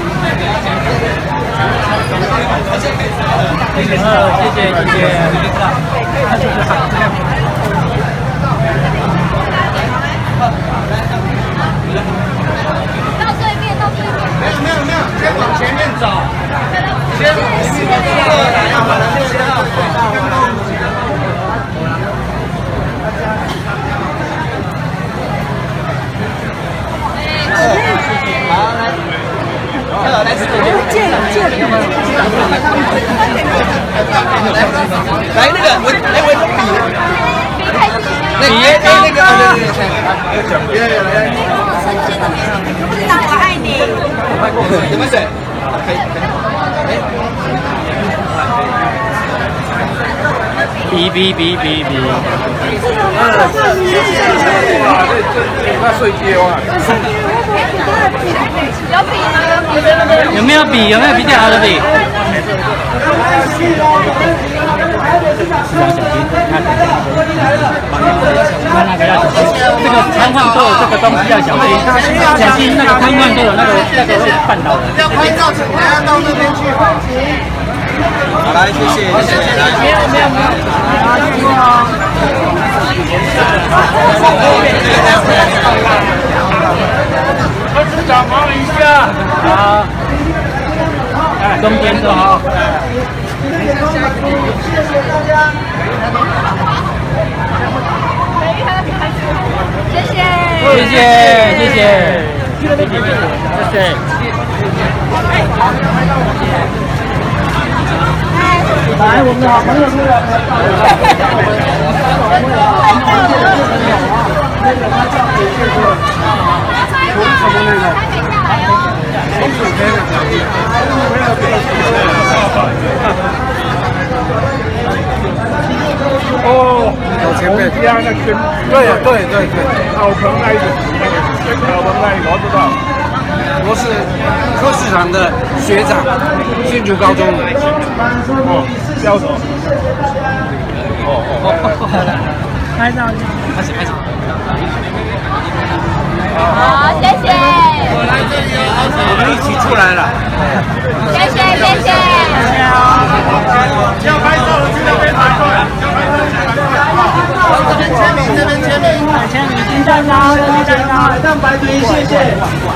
谢谢，谢谢。 到对面，到对面。 没有，先往前面走，先往前面走，要把它先到。好，来这边，来那个文笔，那个， 市长我爱你。 你们谁？ 比。 那睡觉啊？ 有没有比？有没有比较好的比？那个要小心，这个瘫痪都有这个东西要小心，小心那个瘫痪都有那个会绊倒的。 要拍照，请大家到那边去。好，来，谢谢。没有。市长忙一下。好。中间就好。谢谢大家。 谢谢。 来，我们的好朋友出来。 哦，前面加那根，对，草棚那一个，草棚那一个我知道。 我是柯市长的学长，新竹高中的。 哦，教授。 拍照。 开始。 好，谢谢。 我们一起出来了。 谢谢。 要拍照的去那边排队。 这边签名，金蛋糕， 蛋白堆，谢谢。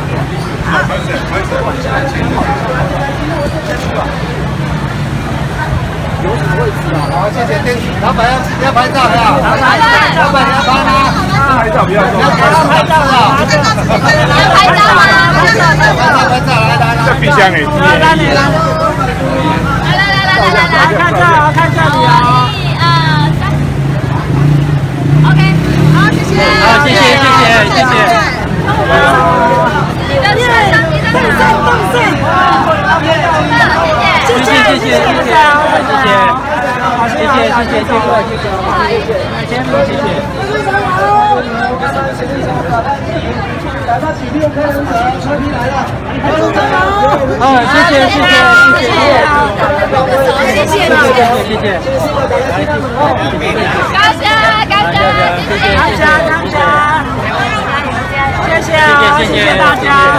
有什么位置啊？好，谢谢店主。老板要拍照的，老板要拍吗？ 拍照不要说。 要拍照的。 要拍照吗？ 拍照，来。 这冰箱里。 来， 看这里啊。 1、2、3。OK， 好，谢谢。 好，谢谢。谢谢大家。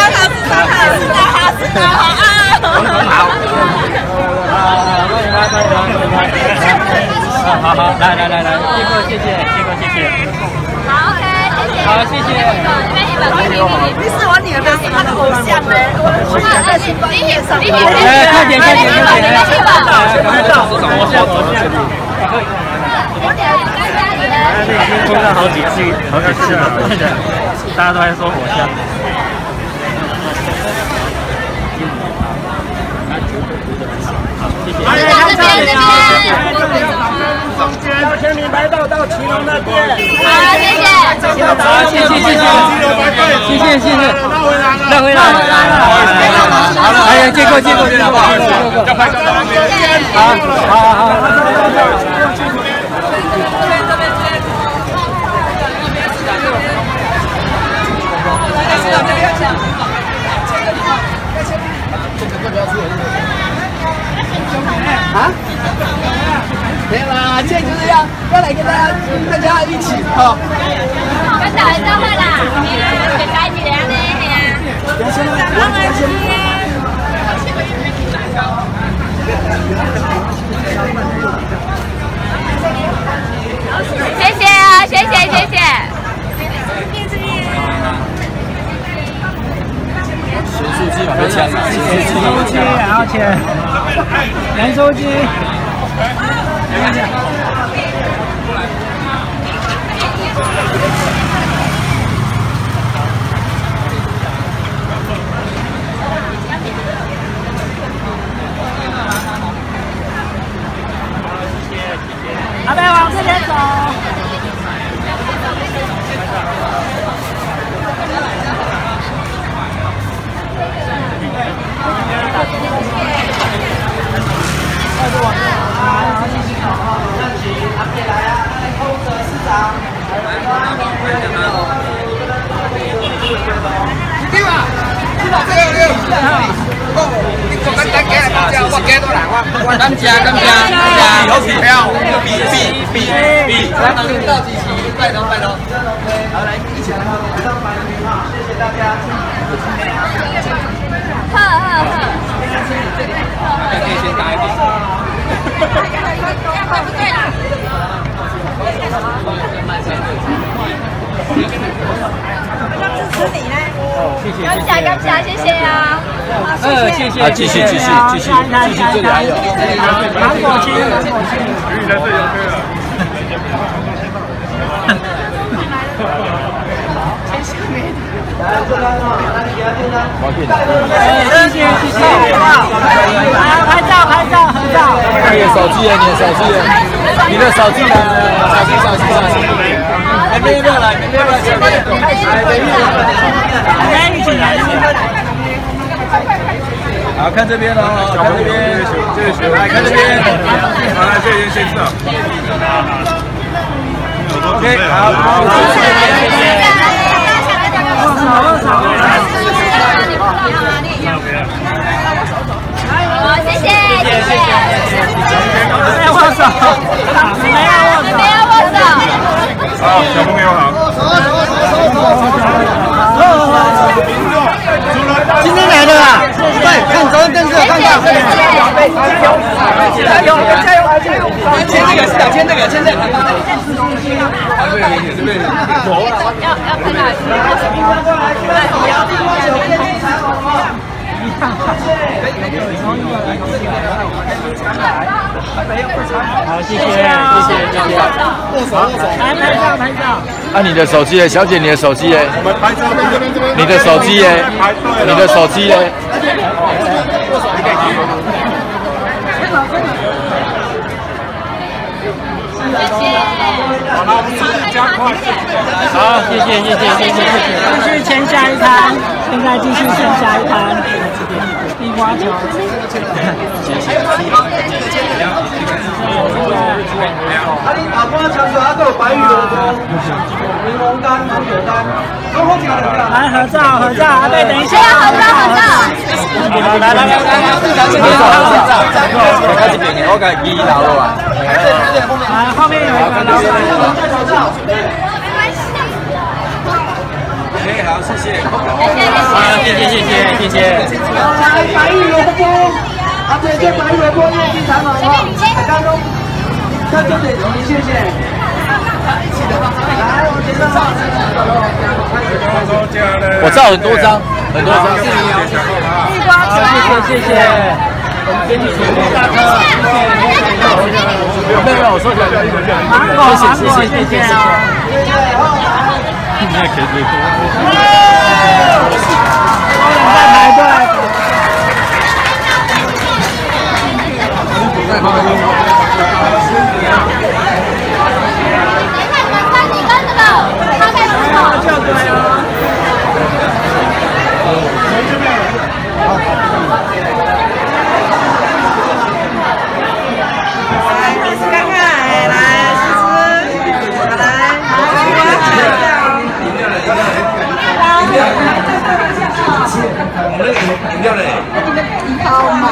好，来，谢谢。 好 ，OK， 谢谢。 好，谢谢。 你是我女儿的他的偶像呢。 快点。 已经冲了好几次了，大家都在说火象。 这边。 中间签名拍到祁隆那边。 好，谢谢。 拉回来。好了，哎呀，借过。 要拍照到那边。 好。 啊？没有啦，现在就是要来跟大家一起哈。 跟大家走啦，别改一个呢，谢谢啊，谢谢。 咸酥鸡把它签了， 然后签盐酥鸡。阿贝往这边走。 感谢，有股票，比，来到几期，拜托，好，来一起来哈，谢谢大家。可以先打一点。 快不对了。 支持你呢。 感谢，谢谢啊。 谢谢。 继续，这里还有。 芒果青。 你在这里 OK 了。 来，这边哦，来给他订单。 谢谢。来拍照，合照。 你的手机，你的手机来了，手机。没有来， 一起来。 好，看这边哦，看这边，来看这边，好，来这边先上。OK， 好， 谢谢。 谢谢谢。 没有握手， 没有握手。 好，小朋友好。 今天来的啦，对，看昨天电视有看到。加油加油加油！签这个是的，签这个签这个。这边要看哪好，谢谢，握手，拍照。 啊，你的手机嘞，小姐，你的手机嘞？你的手机嘞？你的手机嘞？ 好，谢谢。继续签下一摊，现在继续签下一摊，地瓜球。 打瓜强者，还有白玉萝卜、柠檬干、芒果干，都好几个人的。 来合照，阿贝等一下， 合照。 来， 我给2楼了吧。 来，后面有一个老板。 OK， 好，谢谢。谢谢。 白玉萝卜，对，这白玉萝卜叶经常买哦。当中，这就得谢谢。来，我结账上。 我照很多张。 地瓜球，谢谢。给你大哥， 没有，我说起来芒果，谢谢。 你也可以。 多人在排队。 饮料嘞？ 好嘛。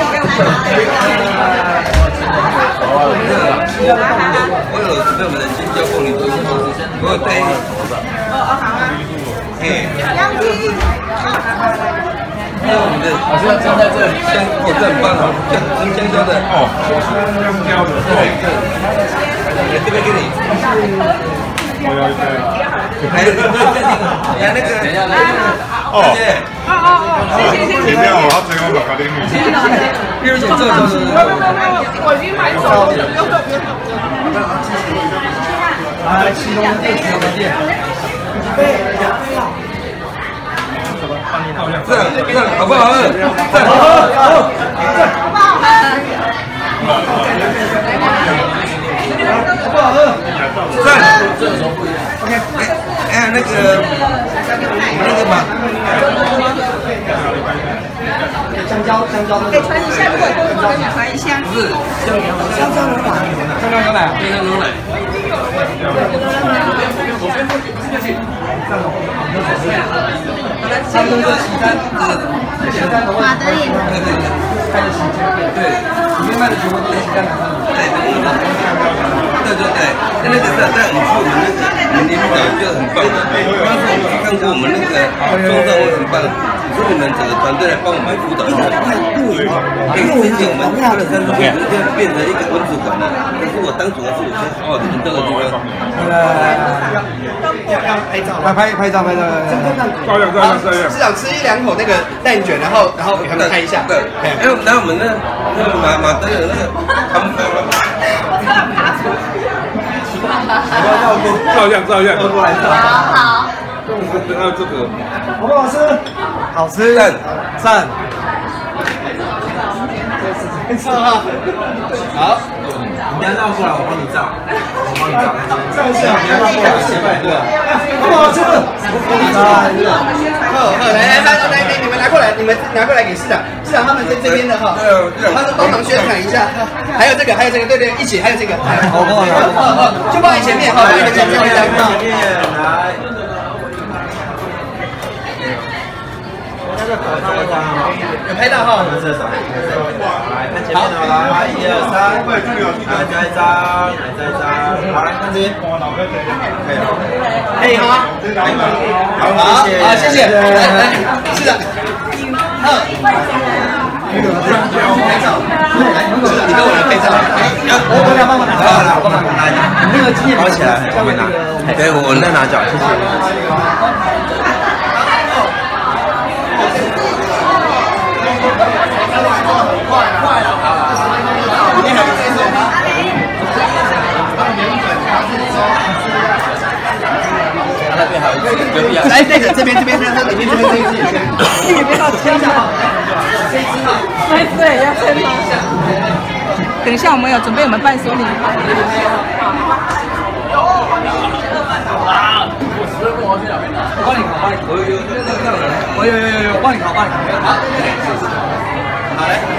我有准备我们的青椒凤梨酥，我有带。我们的老师要站在这里，这很棒哦，香蕉的哦，香蕉的，对，这边给你。我要一个。来那个，等一下，哦，谢谢，我好喜欢把咖喱米。因为这个我已经买走了， 来，启动电池的电。 这好不好喝？这好不好喝？OK， 哎，那个嘛， 香蕉，可以传一下，如果多的话可以传一下。 不是，香蕉牛奶，香蕉牛奶。 差不多就骑单， 马德里。 开的时间，对，里面卖的全部都是骑单的。 对，那个在我们领导就很棒。当时我看过我们那个装上会很棒，所以你们整个团队来帮我们辅导。因为之前我们他的山猪会变成一个文主管了，可是我当主要是我先好好的引导的地方。 要拍照，拍照， 至少吃1、2口那个蛋卷，然后给他们拍一下。 对，然后我们那马德的那个他们。照相，过来照。 好。 还有这个， 好不好吃？好吃，赞。 好， 你要绕过来，我帮你照。照一下，你要绕过来，对。好不好吃？ 来，你们拿过来，你们拿过来给市长他们在这边的哈，他们帮忙宣传一下。还有这个，对，一起，还有这个，好，就放在前面，好，放在前面来。 有拍到哈？来看前面的，来1、2、3，来再一张，来再一张，好来看这边，可以哈？好，好，谢谢，来，是的，你跟我来配照，我帮忙拿，来，我帮忙拿一下，你那个经验跑起来，我拿，对，我在拿脚，谢谢。来，这边，里面这一只也可以。你不要牵一下哈，这一只哈，对，要牵一下。等一下，我们有准备我们伴手礼。我帮你烤，我有，我帮你烤，好，好嘞。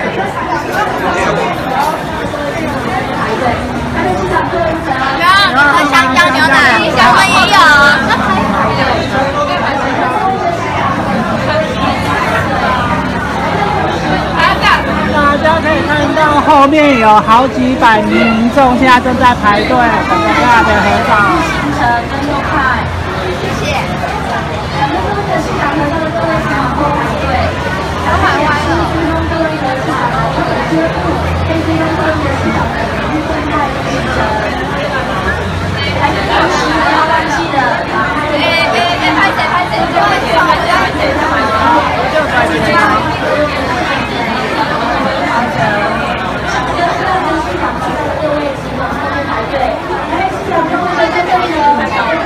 香蕉牛奶，香蕉也有。 大家可以看到后面有好几百名民众现在正在排队等着大的合照。 行程跟动态，谢谢。都排歪了。 在这里呢。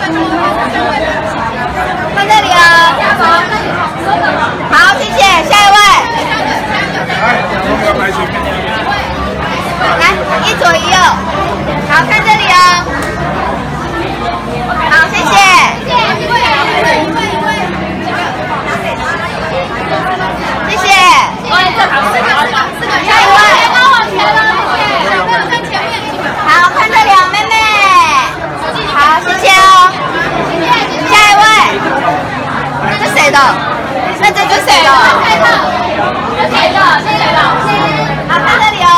看这里哦。好，谢谢，下一位。来，一左一右。好，看这里哦。好，谢谢。谢谢。下一位。好，看这里哦，妹妹。好，谢谢哦。下一位。这谁的？那这是谁的？这谁的？好，看这里哦。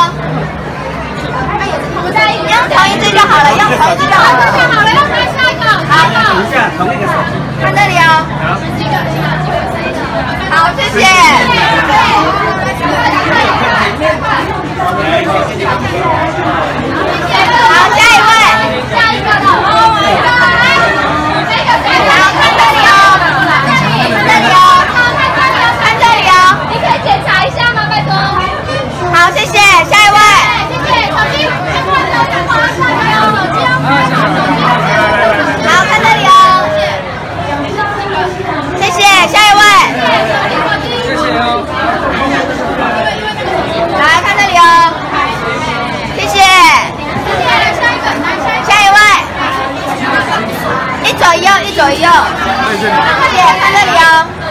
用同一只就好了，用同一只就好了。用下一个。好，看这里哦。好，谢谢。好，下一位。下一个的。好，看这里哦。看这里哦。看这里哦。你可以检查一下吗？拜托。好，谢谢。下一位。谢谢。手机。好，看这里哦。谢谢。下一位。谢谢哦。来看这里哦。谢谢。下一位。一左一右，一左一右。谢谢，看这里哦。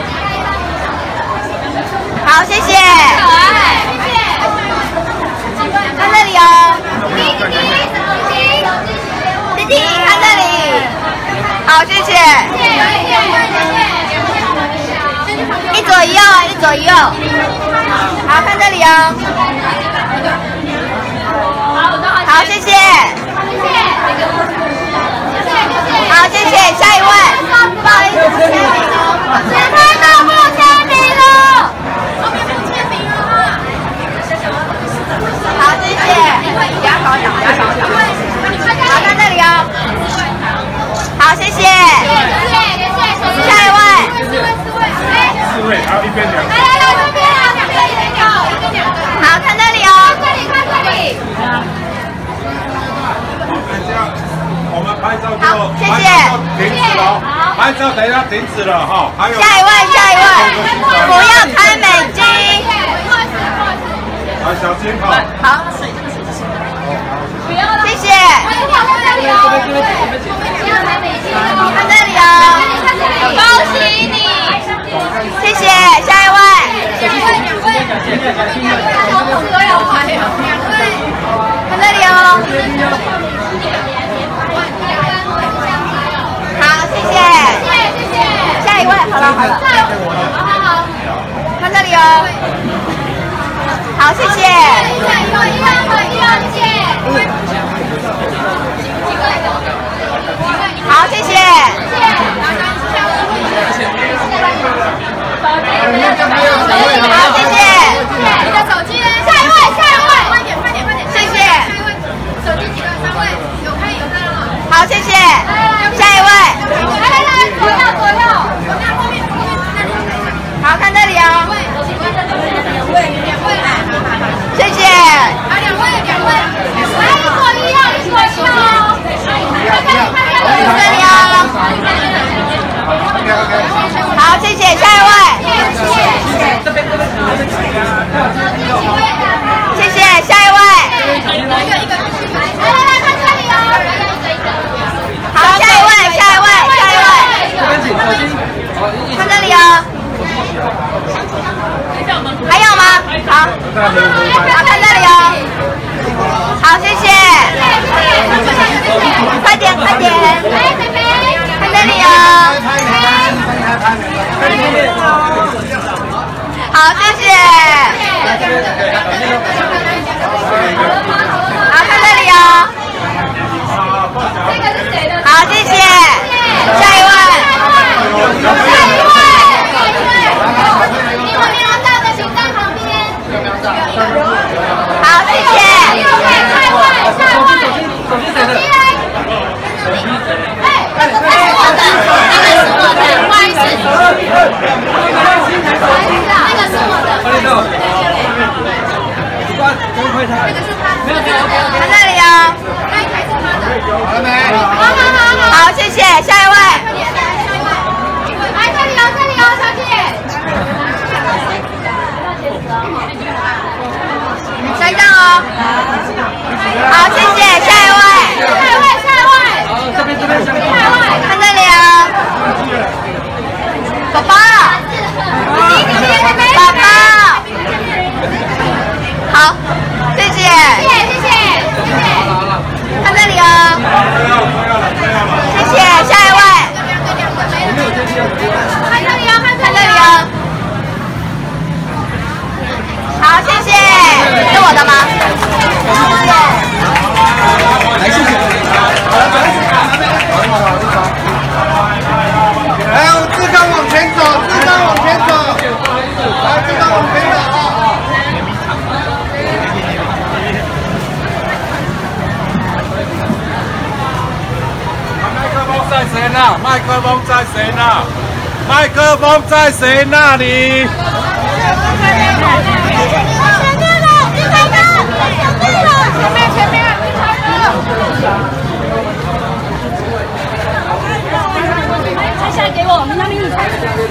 好，谢谢。看这里哦。弟弟，看这里。好，谢谢。一左一右，一左一右。好，看这里哦。好，谢谢。好，谢谢。下一位。不好意思，签名。只看到不签名了。后面不签名了哈。好，谢谢。牙膏奖，牙膏奖。好，看这里哦。好，谢谢。下一位。 四位，还有一边两个。 来，这边啊，两个。好，看这里哦。看这里。 我们拍照就谢谢。 停止了，拍照等一下停止了哈。还有下一位，不要开美肌。 啊，小心哈。 好。谢谢。看这里哦。恭喜你。谢谢，下一位。看这里哦。好，谢谢。下一位，好了。看这里哦。好，谢谢。好，谢谢。好，谢谢。你的手机呢？下一位。快点。谢谢。手机几个？3位。有看到了。好，谢谢。下一位。来，左右。后面。好，看这里哦。谢谢。好，两位。来，一左一右。这里哦。好，谢谢。下一位。谢谢。下一位。来，看这里哦。好，下一位。看这里哦。还有吗？好，看这里哦。好，谢谢。快点。看这里哦。好，谢谢。好，看这里哦。好，谢谢。下一位。好，谢谢。 啊，麦克风在谁那？麦克风在谁那里？ 前面，拍下来给我，你那里你拍。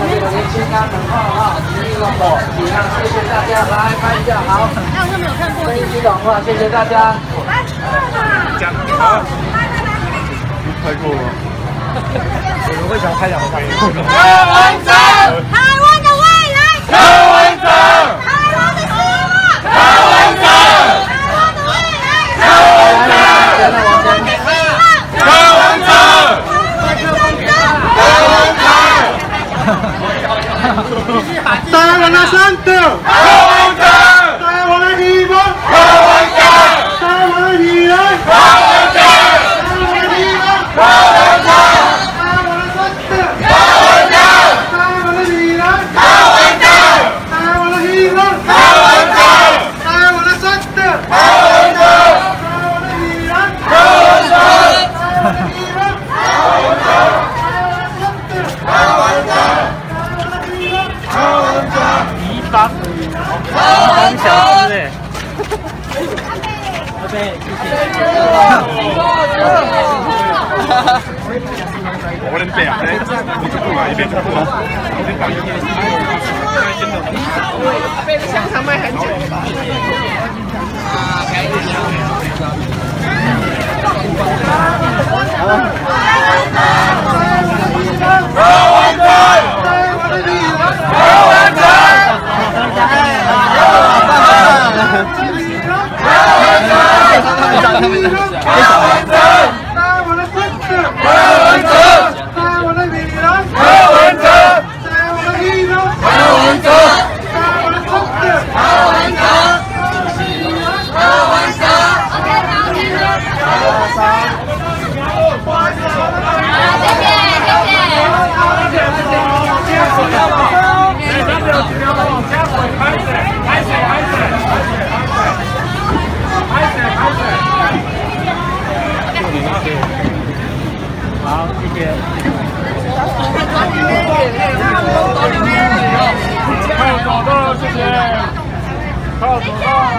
谢谢大家，来拍一下，好。那我都没有看过。飞机短话，谢谢大家。 讲好。拍过吗？我会想拍两个。柯文哲， 台湾的未来。 柯文哲， 台湾的希望。 柯文哲， 台湾的未来。 柯文哲，柯文哲，柯文哲。台湾的山头，柯文哲；台湾的希望，柯文哲；台湾的未来，柯文哲；台湾的希望，柯文哲；台湾的山头，柯文哲；台湾的未来，柯文哲；台湾的希望，柯文哲；台湾的山头，柯文哲；台湾的未来，柯文哲；台湾的希望，柯文哲；台湾的山头，柯文哲。一方小子哎。OK， 谢谢。我能背啊！你这不买一遍差不多。香肠卖很久了吧？好，谢谢。快有找到，谢谢。快有找到。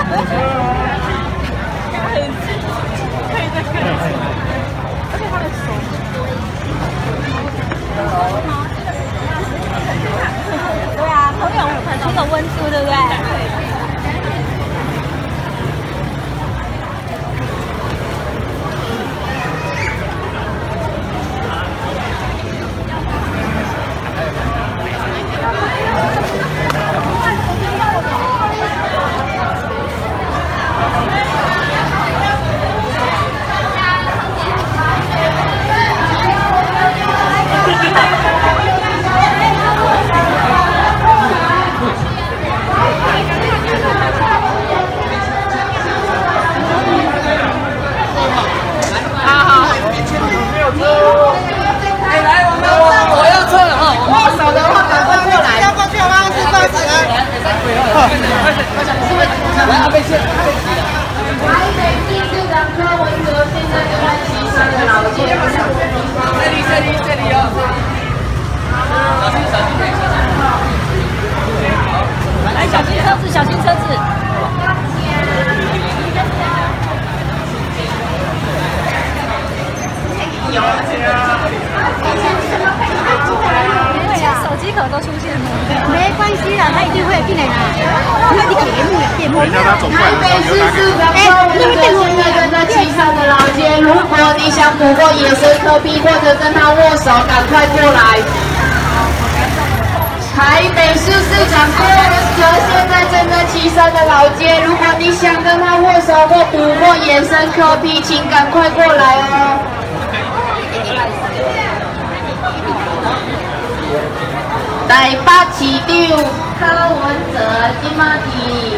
而且他的手。对啊，很有很有温度，对不对？小心车子。手机壳都出现了，没关系啦，他一定会进来啦。因为你节目电话。台北市市长柯文哲现在正在旗山的老街，如果你想捕获野生柯 P 或者跟他握手，赶快过来。台北市市长柯文哲现在正在旗山的老街，如果你想跟他握手或捕获野生柯 P， 请赶快过来哦。台北市长柯文哲今仔日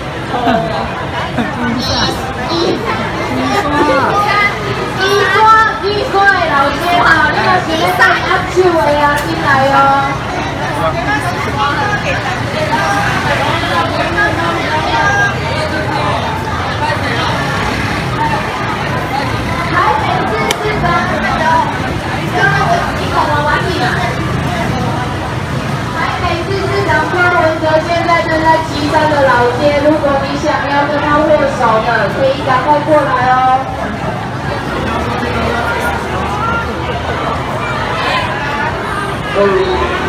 医科的老街啊，你若是咧送握手的啊，进来哦。台北市市长柯文老街，如果你想要跟他握手的，可以赶快过来哦。 各位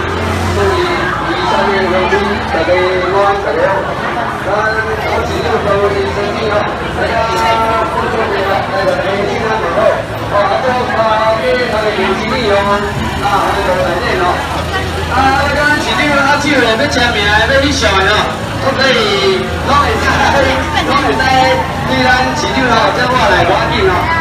23年农历大家晚大家好，咱我是六周的生意哦，大家不错的啦，大家年轻啊好，我给他的有经理哦，就来电哦。刚刚市长要手咧要签名要去上的哦，都可以，拢会使对咱市长哦，叫我来赶紧哦。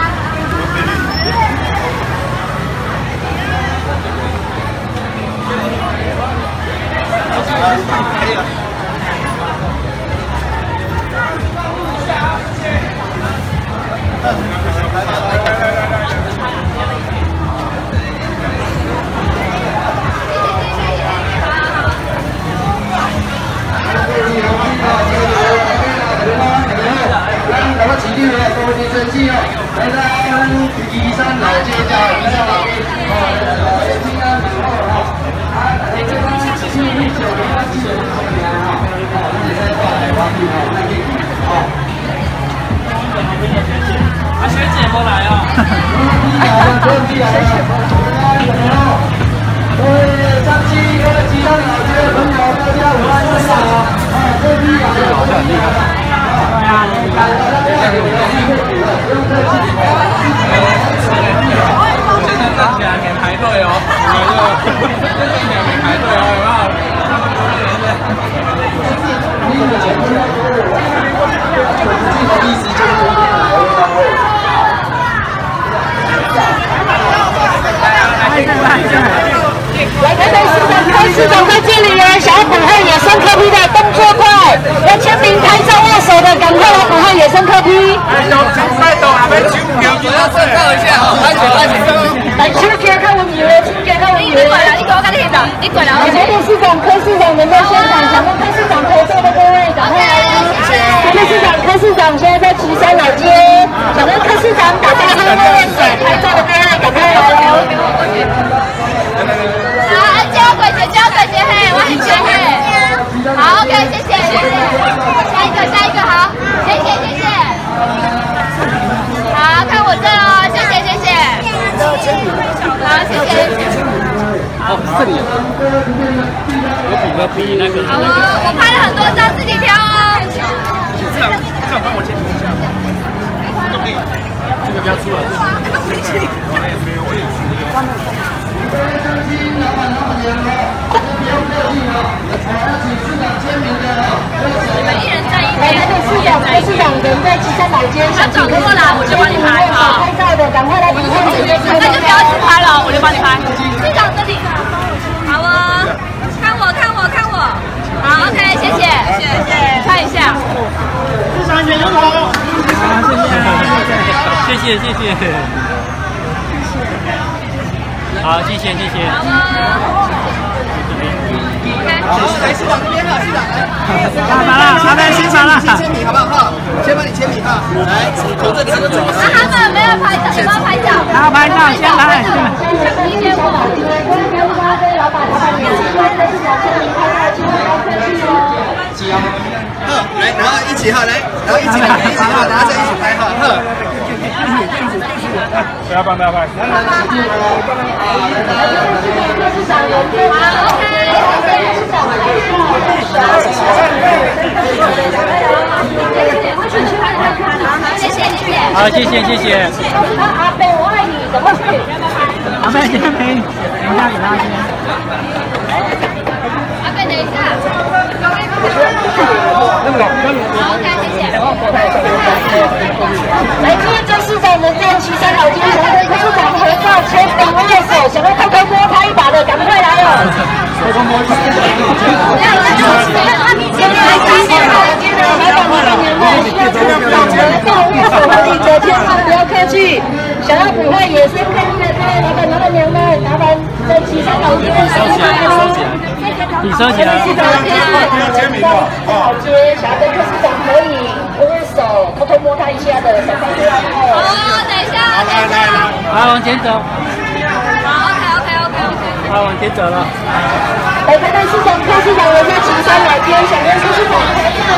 来到岐山老街叫岐山老街，平安门口哈，这个是19年啊，19年哈，那你再过来玩去哈，那可以哈。 啊，学姐过来哦。 各位上期岐山老街的朋友，大家午安晚好啊！这批啊，很厉害。 现在站起来免排队哦，免排队哦，有没有？ 来，台北市长柯市长在这里哦，想要补换野生柯 P 的动作快，要签名、拍照、握手的，赶快来补换野生柯 P。来，手接看我女儿，手接看我女儿。你过来，台北市长柯市长人在现场，想跟柯市长合照的各位，赶快来哦！台北市长柯市长现在在岐山老街，想跟柯市长打招呼、握手、拍照的各位，赶快来哦！ 好，交鬼姐嘿，我很缺嘿。好 ，OK， 谢谢。下一个好，谢谢。好，看我这哦，谢谢。好，谢谢。 哦，这里有比那个。 好哦，我拍了很多张，自己挑哦。 这样帮我签名一下。这个不要出来。 你们一人站一边。 来，台北市长人在岐山老街， 他转过来我就帮你拍好。 拍照的赶快来补换野生柯 P。 那就不要一起拍了，我就帮你拍。市长这里。好哦，看我。好 ，OK， 谢谢。看一下。 市长选总统。 谢谢。好，谢谢。 好哦。 来，市长这边了，市长来。 拿来欣赏了。 先签名好不好？先帮你签名哈。来，从这里这个走。 他们没有拍照，有没有拍照？ 要拍照，先来。 来，然后一起哈，来，然后一起哈，然后再一起拍哈，呵。 不要拍。 好，谢谢。 阿贝，我爱你，怎么去？ 阿贝签名，等一下给他签。 阿贝，等一下。好 ，OK， 谢谢。 来，今天市长人在岐山老街，想要跟柯市长合照、签名、握手，想要偷偷摸他一把的，赶快来哦！偷偷摸一把。来到我的年代，需要柯市长合照、握手和你的签名，不要客气。想要补换野生柯 P 的各位老板娘们，麻烦在岐山老街收起来。 你收起来。 市长签名了。老街想要跟柯市长合影、握手、偷偷摸他一下的，赶快出来哦！ 好，等一下。 来，往前走。 好 ，OK。 拍完可以走了。 来，台北市长、副市长也在旗山来接，想跟副市长合照。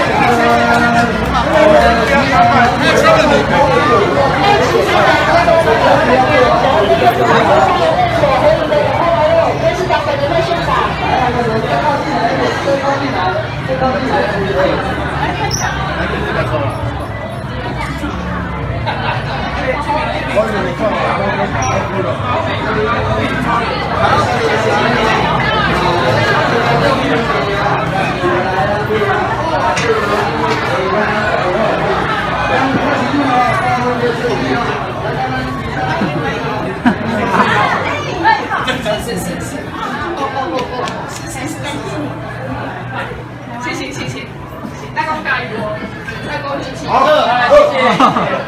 谢谢，大公加油，大公支持。 好，谢谢，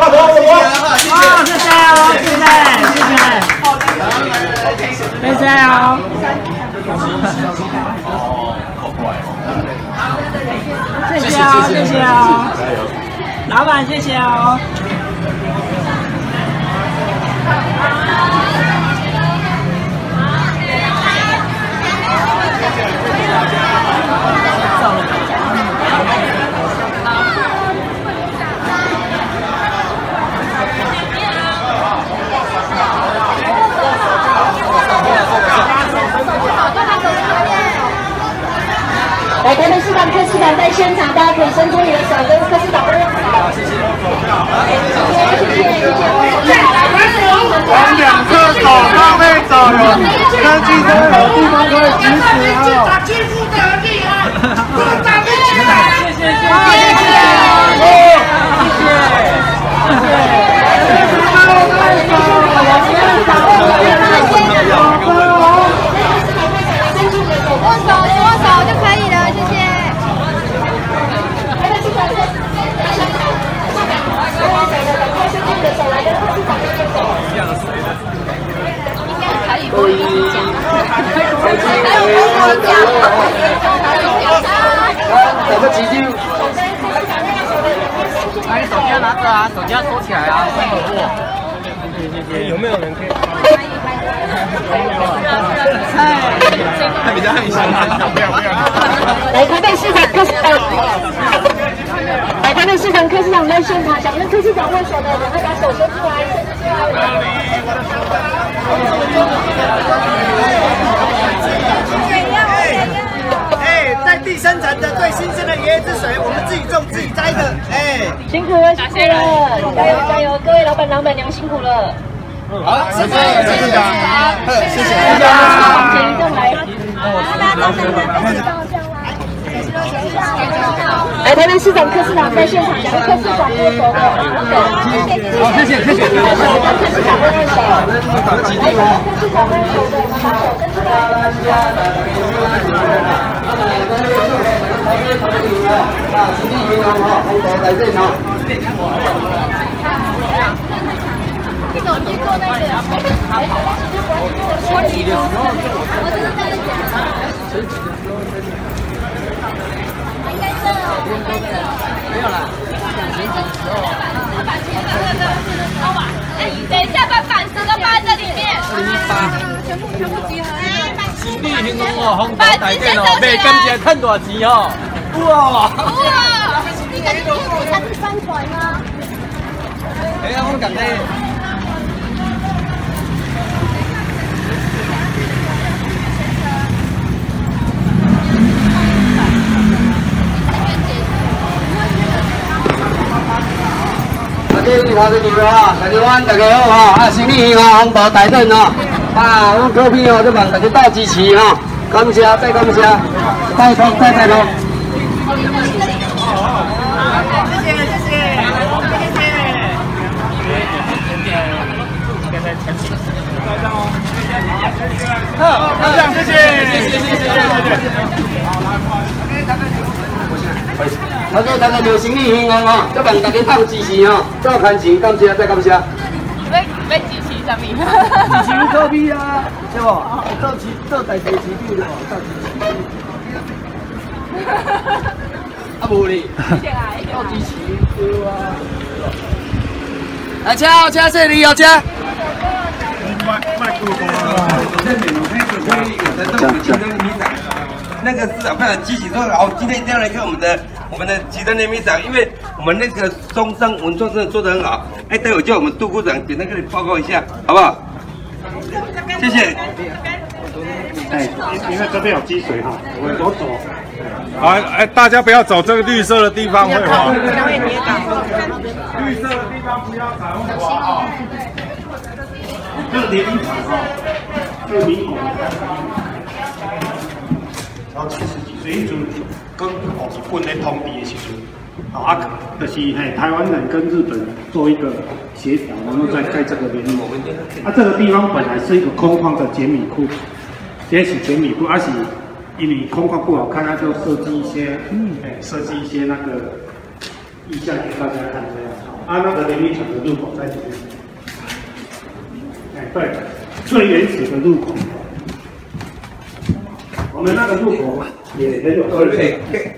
谢谢哦。谢谢哦，谢谢哦，老板谢谢哦。 来，台北市长、柯市长在现场，大家可以伸出你的手跟柯市长握手。谢谢。 往两侧走，往内走，有登记车有地方可以行驶啊。打欺负的厉害，不能打厉害。谢谢，谢握手就可以了，谢谢。可以。 怎么急救？ 哎，手机要拿着啊，手机要收起来啊，不能握。有没有人可以？比较很香啊！不要。 来，台北市长、柯市长，来，台北市长、柯市长在现场，想跟柯市长握手的，赶快把手伸出来。 在第三层的最新鲜的椰子水，我们自己种自己摘的， 辛苦了，加油！各位老板、老板娘辛苦了。 好，谢谢市长，谢谢大家，往前移动来。来，台北市长、柯市长在现场，想跟柯市长握手的，好，谢谢。柯市长握手，来，柯市长握手的，把手伸出这种去做那个，我记得，我真的在讲。应该是没有了。等一下把板子都放在这里面。全部集合。 新力兴哦，红包大件哦，卖甘蔗赚大钱哦。哇！ 你赶紧给我才是翻船啊！ 哎呀，我感觉。好的，你们啊，大家晚大家好哈，啊，新力银红包大阵哦，啊，我隔壁哦，就帮大家倒支持哈，感谢，再感谢，拜托，拜托。 好，这样，谢谢。 他说大家有新力银哦，就帮大家倒支持哦，照看钱，感谢，再感谢。 要支持什么？ 支持隔壁啊，对不？做大地市长对不？啊无哩，倒支持对啊。来，车谢谢你哦，车。 那个市长非常积极，说好，今天一定要来看我们的旗山联名展，因为我们那个松山文创真的做得很好。哎，待会叫我们杜部长简单跟你报告一下，好不好？谢谢。 哎，因为这边有积水哈，我们走。 好，哎，大家不要走这个绿色的地方，会滑。绿色的地方不要踩，会滑啊。 这个联名场哈，这个民国，然后70几岁迄阵，跟日本咧通敌的时阵，啊，就是台湾人跟日本做一个协调，然后再盖这个联名。啊，这个地方本来是一个空旷的简米库，这是简米库，而是因为空旷不好看，他就设计一些，设计一些那个意象给大家看这样。啊，那个联名场的入口在这边。对，最原始的入口，我们那个入口也很有特色。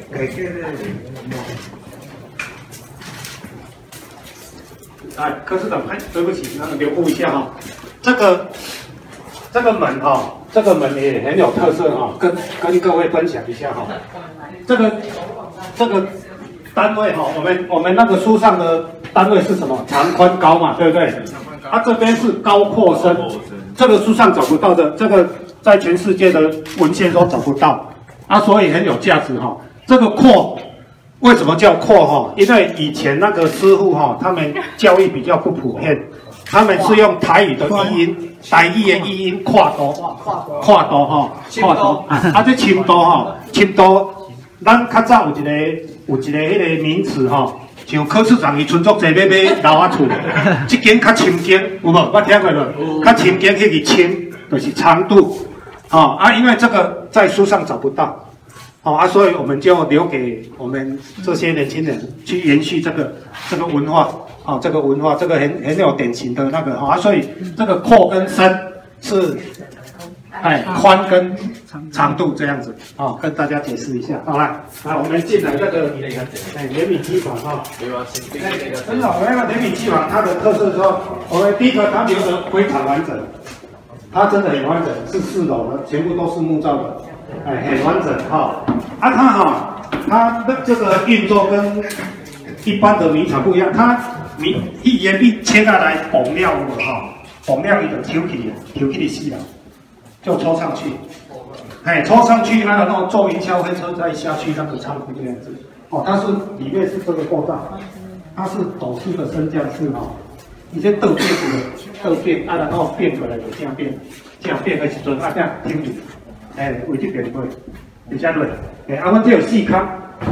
哎，柯市长，对不起，那个留步一下哈。这个门哈，这个门也很有特色哈，跟各位分享一下哈。这个单位哈，我们那个书上的单位是什么？长宽高嘛，对不对？它这边是高阔深，这个书上找不到的，这个在全世界的文献都找不到，啊，所以很有价值哈。这个阔为什么叫阔哈？因为以前那个师傅哈，他们教育比较不普遍，他们是用台语的译音，台语的译音跨度哈，跨度，啊，这深度哈，深度，咱较早有一个迄个名词哈。像柯市长伊村足济买老仔厝，这间较深间有无？我听过无？较深间迄个深就是长度，啊，因为这个在书上找不到，所以我们就留给我们这些年轻人去延续这个文化，这个文化，这个很有典型的那个所以这个阔跟深是。宽跟长度这样子，跟大家解释一下。好来，我们进来这个联米机房哈。真的，我那个联米机房它的特色说，我们第一个它留得非常完整，它真的很完整，是4楼的，全部都是木造的，很完整哈。它的这个运作跟一般的米厂不一样，它岩壁切下来绑料绑料伊就抽起的细了。就抽上去，抽上去，然后坐云霄飞车再下去那个仓库这样子。它是里面是这个构造，它是斗式的升降式以前倒变然后变回来就这样变的时阵这样停住，位置变对，比较对，阮这有4坑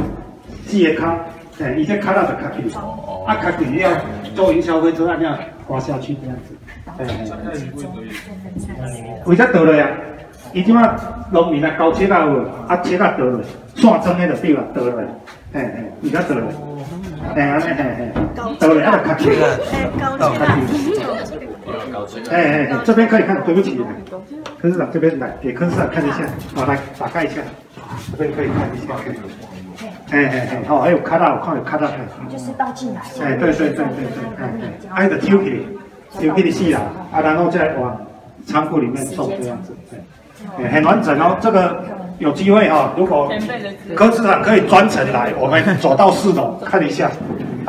，4个坑，伊这卡拉就卡起，卡起了坐云霄飞车这样滑下去这样子。为啥倒落啊？伊即马农民高切有无？切倒落，线装迄就对啦，倒落，为啥倒落？安尼，倒落就卡起，这边可以看，对不起，柯市长这边来，给柯市长看一下，来打开一下，这边可以看一下，还有卡拉，我看有卡拉， 就是倒进来， 对，还有抽起。丢给你细了然后再往仓库里面送这样子，很完整哦。这个有机会如果柯市长可以专程来，我们走到4楼看一下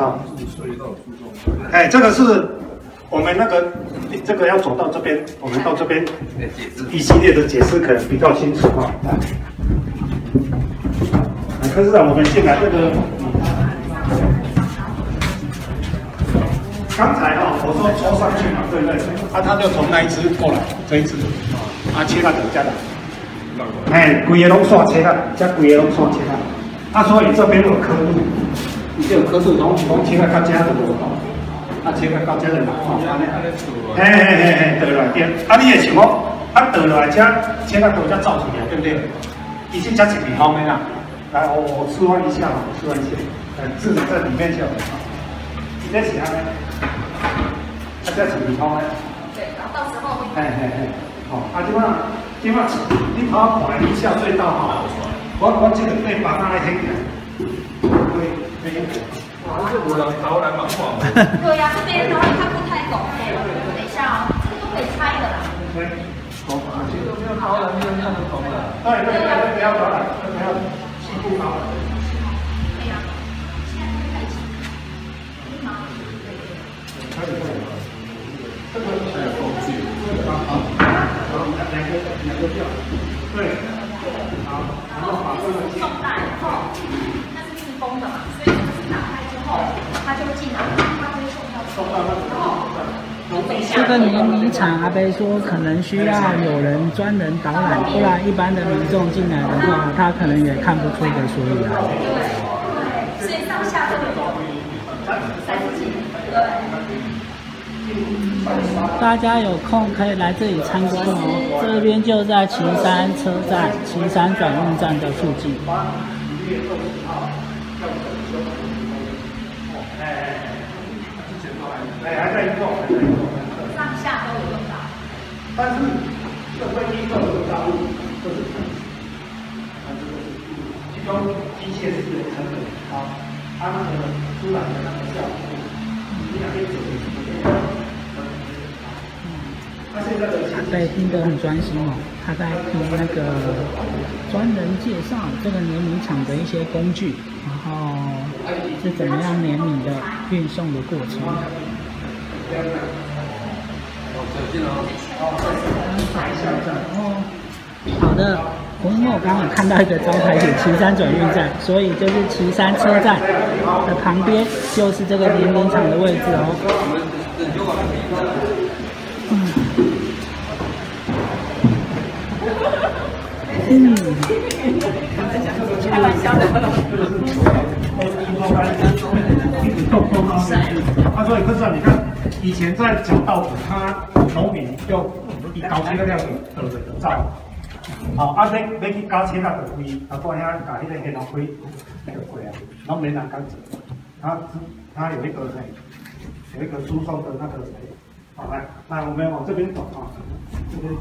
这个是我们那个这个要走到这边，我们到这边一系列的解释可能比较清楚柯市长，我们进来这个。刚才我说抽上去嘛，对不对？他就从那一只过来，这一只，切到两家的，规个拢线切到，这规个拢线切到，所以这边有刻度，你这有刻度，从切到到家的无切到到家的倒来点，你也想讲，倒来这切到头才造出来，对不对？已经加几平方米啦，来，我示范一下自己在里面就好，你在其他呢？这几平方呢？对，然后到时候今晚你跑看一下隧道我这个可以把它来掀起来，可以。这无人头来蛮广。对呀，这边的话它不太懂，等一下这个都可以拆的啦。 导览就看得懂了。对，不要导览，不要细部导览。可以。这个还有工具。好，两个调。对。好，然后把这个送大以后，那是密封的嘛，所以就是打开之后，它就进来，它就会送到这个碾米厂，阿伯说可能需要有人专人导览，不然一般的民众进来的话，他可能也看不出个所以然。 对，所以上下都有3级。 大家有空可以来这里参观哦，这边就在旗山车站、旗山转运站的附近。 还在做， 上下都有用到。 但是这会依照这个大陆都是成本，其中机械式的成本高，它那个出来的那个效果，你两边走阿伯听得很专心哦，他在听那个专人介绍这个碾米厂的一些工具，然后是怎么样碾米的运送的过程。好的，因为我刚刚有看到一个招牌写旗山转运站，所以就是旗山车站的旁边就是这个碾米厂的位置哦。 开玩笑的。 他说：“可是你看，以前在讲稻谷，他农民就以高车辆得的造，好，要去高车那个灰，他过遐把那个黑龙灰那个灰啊，农民人刚走，他有一个输送的那个，好来，那我们往这边走啊，这边。”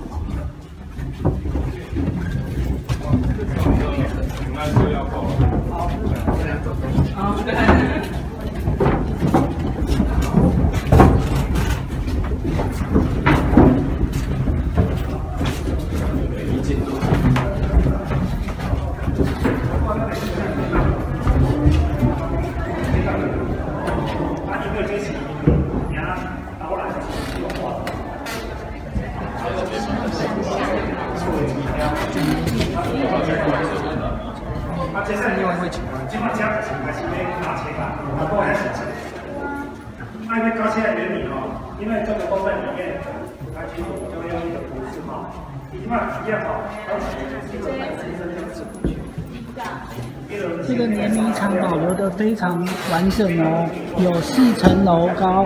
接下来另外会情况，今晚加的情况是要拿车啦，啊，不还是车。那因为高车的原理哦，因为这个都在里面，它其实就用一个图示哈，你起码体验好， 这个碾米厂保留的非常完整哦，有4层楼高。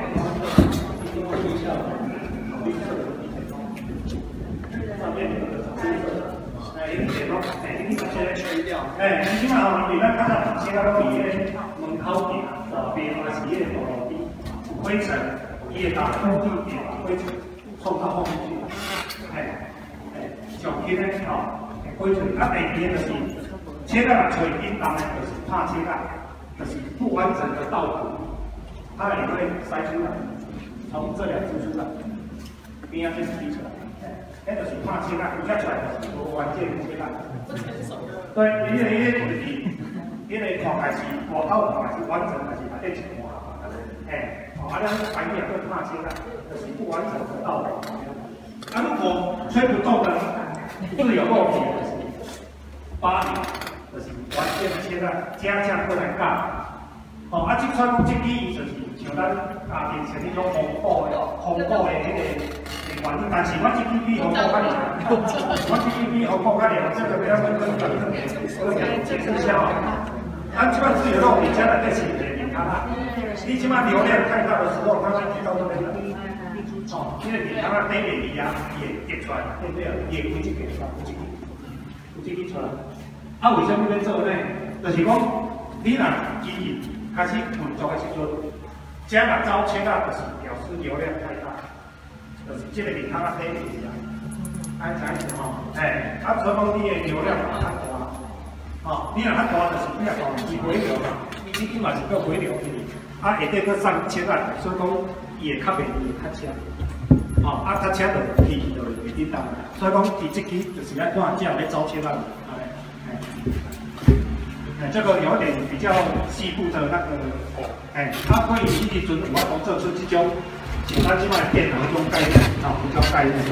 哎，你起码哦，你咱看到现在都伫咧门口边，边嘛是迄个路边，灰尘，伊会打空气边灰尘冲到后面去，上边咧吼，灰尘啊，第边就是车架找紧当的，就是怕车架，就是不完整的稻谷，它也会筛出来，从这2支出来，边啊就是提出来。那就是怕车架，有出来就是无完整的车架。对，伊个看起来是外口看起来是完整，还是内底一块？咱白面会怕车架，就是不完整的稻谷。如果吹不动的，自有漏铁，8米，就是完整的车架，加过来架。这款讲这支就是像咱家庭像迄种红布的迄个。但是我这支比红布较厉害，我这支比红布较厉害，这个不要跟解释一下哦。咱这摆自由肉比加来在起点，你看啊，你起码流量太大的时候，它会提到这边来。因为你看它底面啊也跌出来，对不对？也有这个出来。为什么要做呢？就是讲你若经营开始运作的时阵，加个招车啦，就是表示流量太大。就是这个面它底面啊，安怎样吼？除非你的流量较大，你若较大就是比较大，是回流嘛，你起码是个回流去，下底佫上车啦，所以讲伊会较便宜，较强。 它车就飞去就袂叮当，所以讲伊这支就是要看这样来招车啦，这个有点比较西部的那个，它会以迄时阵有法度做出这种像咱即摆电脑这种概念，比较概念。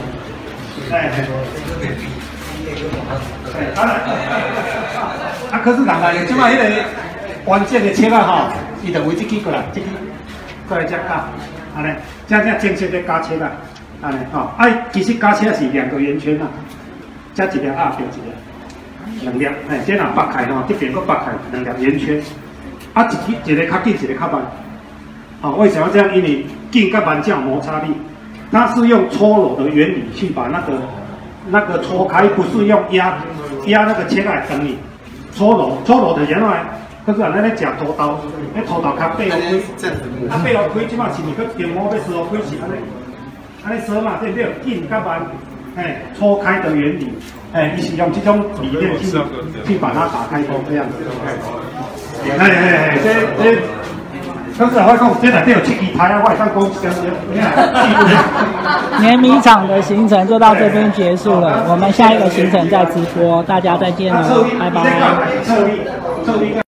当然，可是人来即摆迄个关键的车啊，伊就为这支过来，这支过来才加，安尼，正正式的加车啊，安尼其实加车是2个圆圈啊，加一粒啊，对一粒。2粒，这若拔开这边佫拔开2粒圆圈，一个较紧，一个较慢。为什么这样？因为紧跟慢这样摩擦力，它是用搓揉的原理去把那个搓开，不是用压那个切来等你搓揉的原来，可是咱咧食土豆，迄土豆较背后开，背后开即马是毋是佮电锅要时候开是安尼说嘛，对不对？紧跟慢。搓开的原理，你是用这种理念去把它打开这样子，这，刚才我讲，这内底有7支台啊，我会当讲碾米厂的行程就到这边结束了，我们下一个行程再直播，大家再见了，拜拜。